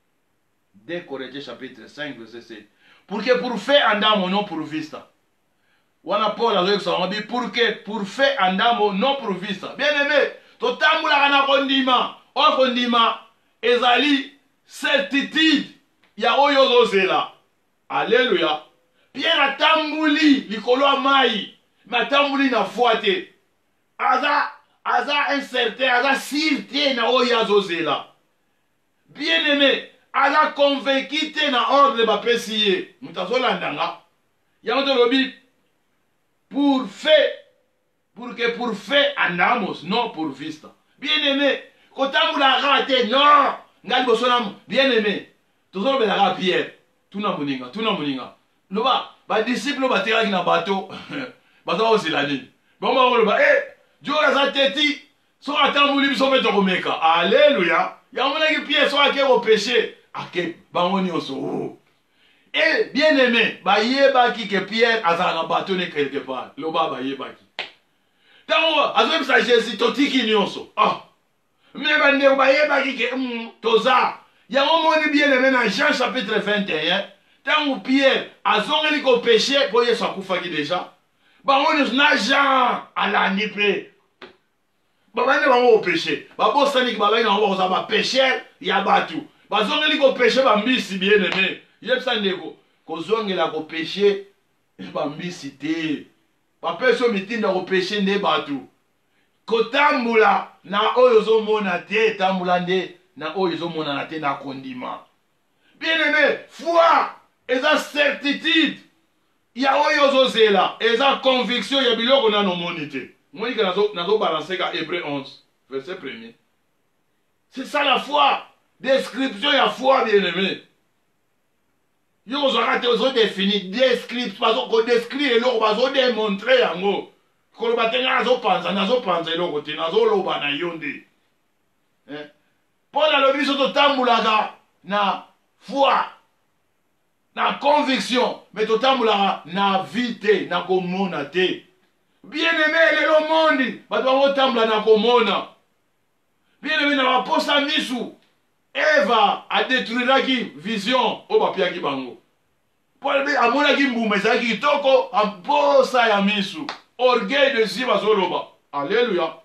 2 Corinthiens chapitre 5 verset 7. Pour que pour fait andamo non pour vista. Wana Paul a dit pour que pour fait andamo non pour vista. Bien aimé, to tambula kana kondima, o kondima ezali certitude ya oyo zozela. Alléluia. Pierre atambuli likolo mai, matambuli na foi. Aza incertain, aza sûreté na oyo zozela. Bien aimé, aza convaincu te na ordre bapesi ye. Mutazolanda yango tolobi pour fait, pour que pour fait andamos, non pour vista. Bien aimé, kotamula rate non, ngali bosonam. Bien aimé, tozolobela ka Pierre, tuna muninga. Loba ba disciple ba teraki na bateau, bato ozela nini. Bomba ngoloba Dieu aza teti, so atambuli biso beto komeka. Alléluia. Yamonaki Pierre so ake au péché, ake bango nyonso. Et bien aimé, ba yebaki que Pierre azala na bateau ne quelque part. Loba ba yebaki. Tango azwe sa Jésus totiki nyonso. Mais ba ndeko ba yebaki que toza. Yango moni bien aimé na Jean chapitre 21. Tango Pierre azongeli ko péché po Yesu akufaki déjà. Bango nyonso na Jean alandi pe. Babane bango au péché. Babosani ki babane bango koza ba pécheur ya batu. Bazongeli ko péché ba mbisi bien aimé. Yepsa ndeko kozongela ko péché ba mbisi te. Ba peso mitinda ko péché nde batu. Kotambula na oyo zomona te tambula nde na oyo zomona na te na kondima. Bien aimé, foi eza certitude ya oyo zozela, eza conviction ya biloko na no monite. Moi, nazo balancer ka Hébreux 11, verset 1er. C'est ça la foi. Description ya foi, bien aimé. Yo ozarate ozo définir, description, ko décrire eloko bazo démontrer yango. Ko batenga nazo panza eloko te, nazo loba na yonde. Paul alobi so totambulaka na foi, na conviction, mais totambulaka na vie te, na komona te. Bien aimé, le monde, bato bango tambula na komona. Bien aimé, na baposa misu, Eva a détruiraki vision o bapiaki bango. Paul amonaki mbuma ezalaki kitoko amposa ya misu. Orgueil de si bazoloba. Alléluia.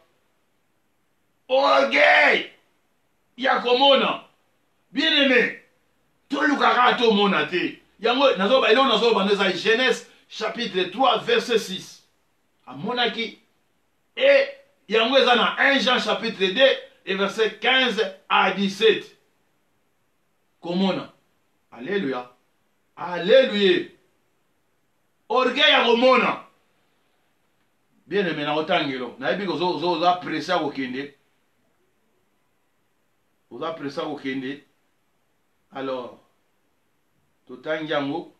Orgueil ya komona. Bien aimé, tolukaka tomona te. Yango nazoba elo nazoba neza Genèse chapitre 3 verset 6. Amonaki et yango eza na 1 Jean chapitre 2 et verset 15 à 17. Komona. Alléluia. Alléluia. Orgueil ya komona. Bien aimé na otangelo. Na yebi oza pressa kokende. Oza pressa kokende. Alors, totangi yango,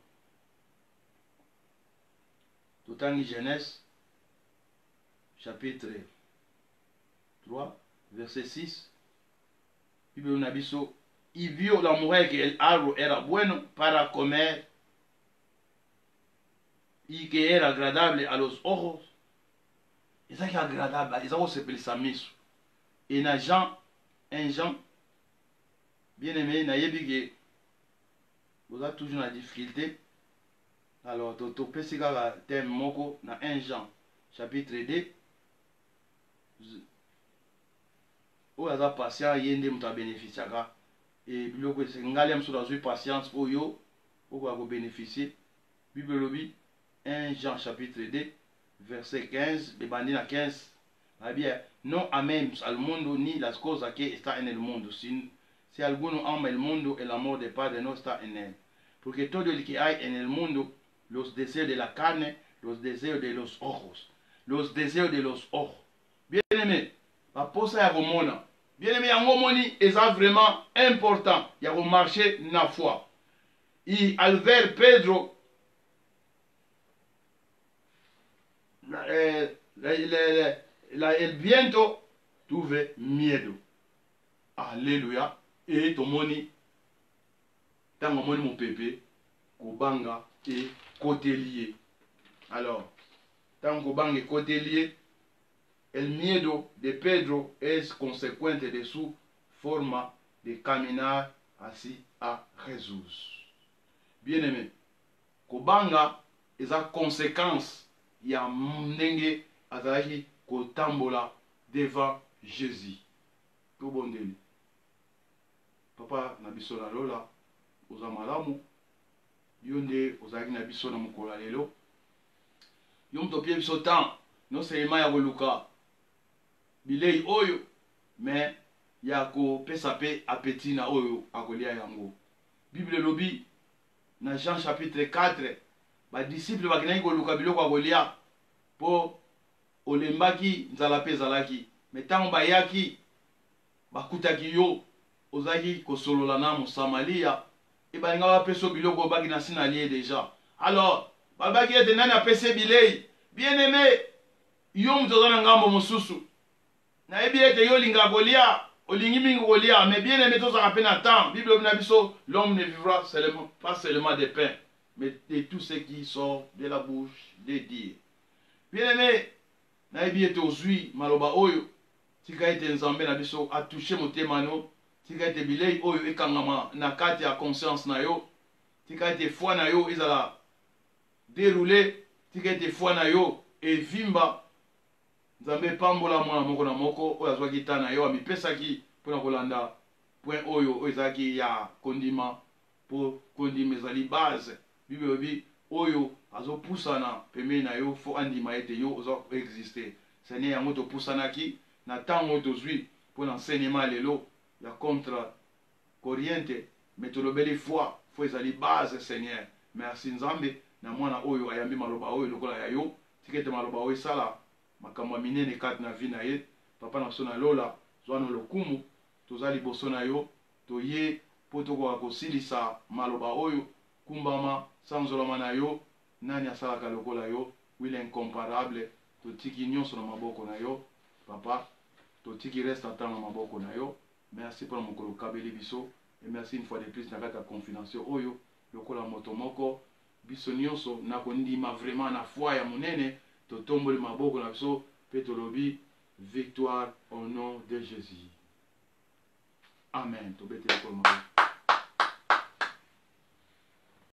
totangi Genèse, chapitre 3, verset 6. Bible unabiso, y vio la mujer que el árbol era bueno para comer y que era agradable a los ojos. Et ça qui est agradable, ils ont s'appelé ça miso. Et na Jean, un Jean, bien aimé, na yebi que vous avez toujours la difficulté. Alors, tu peux se faire un thème moko na 1 Jean, chapitre 2. Où il y a patient, il y a un bénéfice. Et biloko c'est ngalem sur la patience pour yo, pour qu'on bénéficier. Bible 1 Jean chapitre 2, verset 15, le bandit à 15. Bien, non amem al mundo ni las cosas que está en el mundo, si alguno ama el mundo, el amor de Padre no está en él. Porque todo el que hay en el mundo, los deseos de la carne, los deseos de los ojos, Bien aimé, la pose à Romona. Bien aimé, en Romoni, c'est vraiment important. Il y a un marché na foi. Et al ver Pedro, el viento tuve miedo. Alléluia. Et ton moni, tango moni mon pépé, kobanga et côté lié. Alors, tango kobanga et côté lié, el miedo de Pedro es consecuente de su forma de caminar así a Jesús. Bien aimé, kobanga est la conséquence ya ndenge azalaki kotambola devant Jésus. To bondeli. Papa na biso na lola oza malamu. Yo nde ozalaki na biso na mokolo lelo. Yo mutopie biso temps non seulement ya koluka bilei oyo, mais ya kopesa pe appétit na oyo akolia yango. Bible lobi na Jean chapitre 4, ba disciple bakendaki koluka biloko akolia po olembaki nzala pe ezalaki. Mais ntango bayaki bakutaki yo ozalaki kosolola na Mosamaria, e balinga bapesa biloko obaki na sina lie déjà. Alors babaki ete nani apese bilei. Bien aimé, yo mutu oza na ngambo mosusu nayebi ete yo olinga kolia, olingi mingi kolia, mais bien aimé tozaka mpe na temps. Bible na biso, l'homme ne vivra pas seulement de pain, mais de tout ce qui sort de la bouche de Dieu. Bien aimé, nayebi ete ozwi maloba oyo, tika ete nzambe na biso atouche motema no, tika ete bilei oyo ekangama na kati ya conscience na yo, tika ete foi na yo ezala déroulé, tika ete foi na yo evimba. Nzambe pambola mwana moko na moko oyo azwaki ta na yo amipesaki mpona kolanda point oyo ezalaki ya kondima, mpo kondima ezali base. Bible elobi oyo azopusana pembeni na yo fo andima ete yo oza existe. Seigneur yango topusanaki na ntango oyo tozwi mpona enseignement lelo ya contre corriente, mais tolobeli foi fo ezali base. Seigneur merci Nzambe na mwana oyo ayambi maloba oyo lokola ya yo, tika ete maloba oyo esala makambo minene kati na vi na ye. Papa na biso na lola zwa na lokumu toza liboso na yo, toye mpo tokoka kosilisa maloba oyo kumbama sanzolama na yo. Nani asalaka lokola yo, wile incomparable. Totiki nyonso na maboko na yo papa, totiki reste ata na maboko na yo. Merci mpona mokolo kabeli biso, et merci une fois de plus na kati ya confidentiel oyo lokola moto moko biso nyonso na kondima vraiment na foi ya monene. Totomboli maboko na biso pe tolobi victoire au nom de Jésus. Amen. Tobete ko maboko.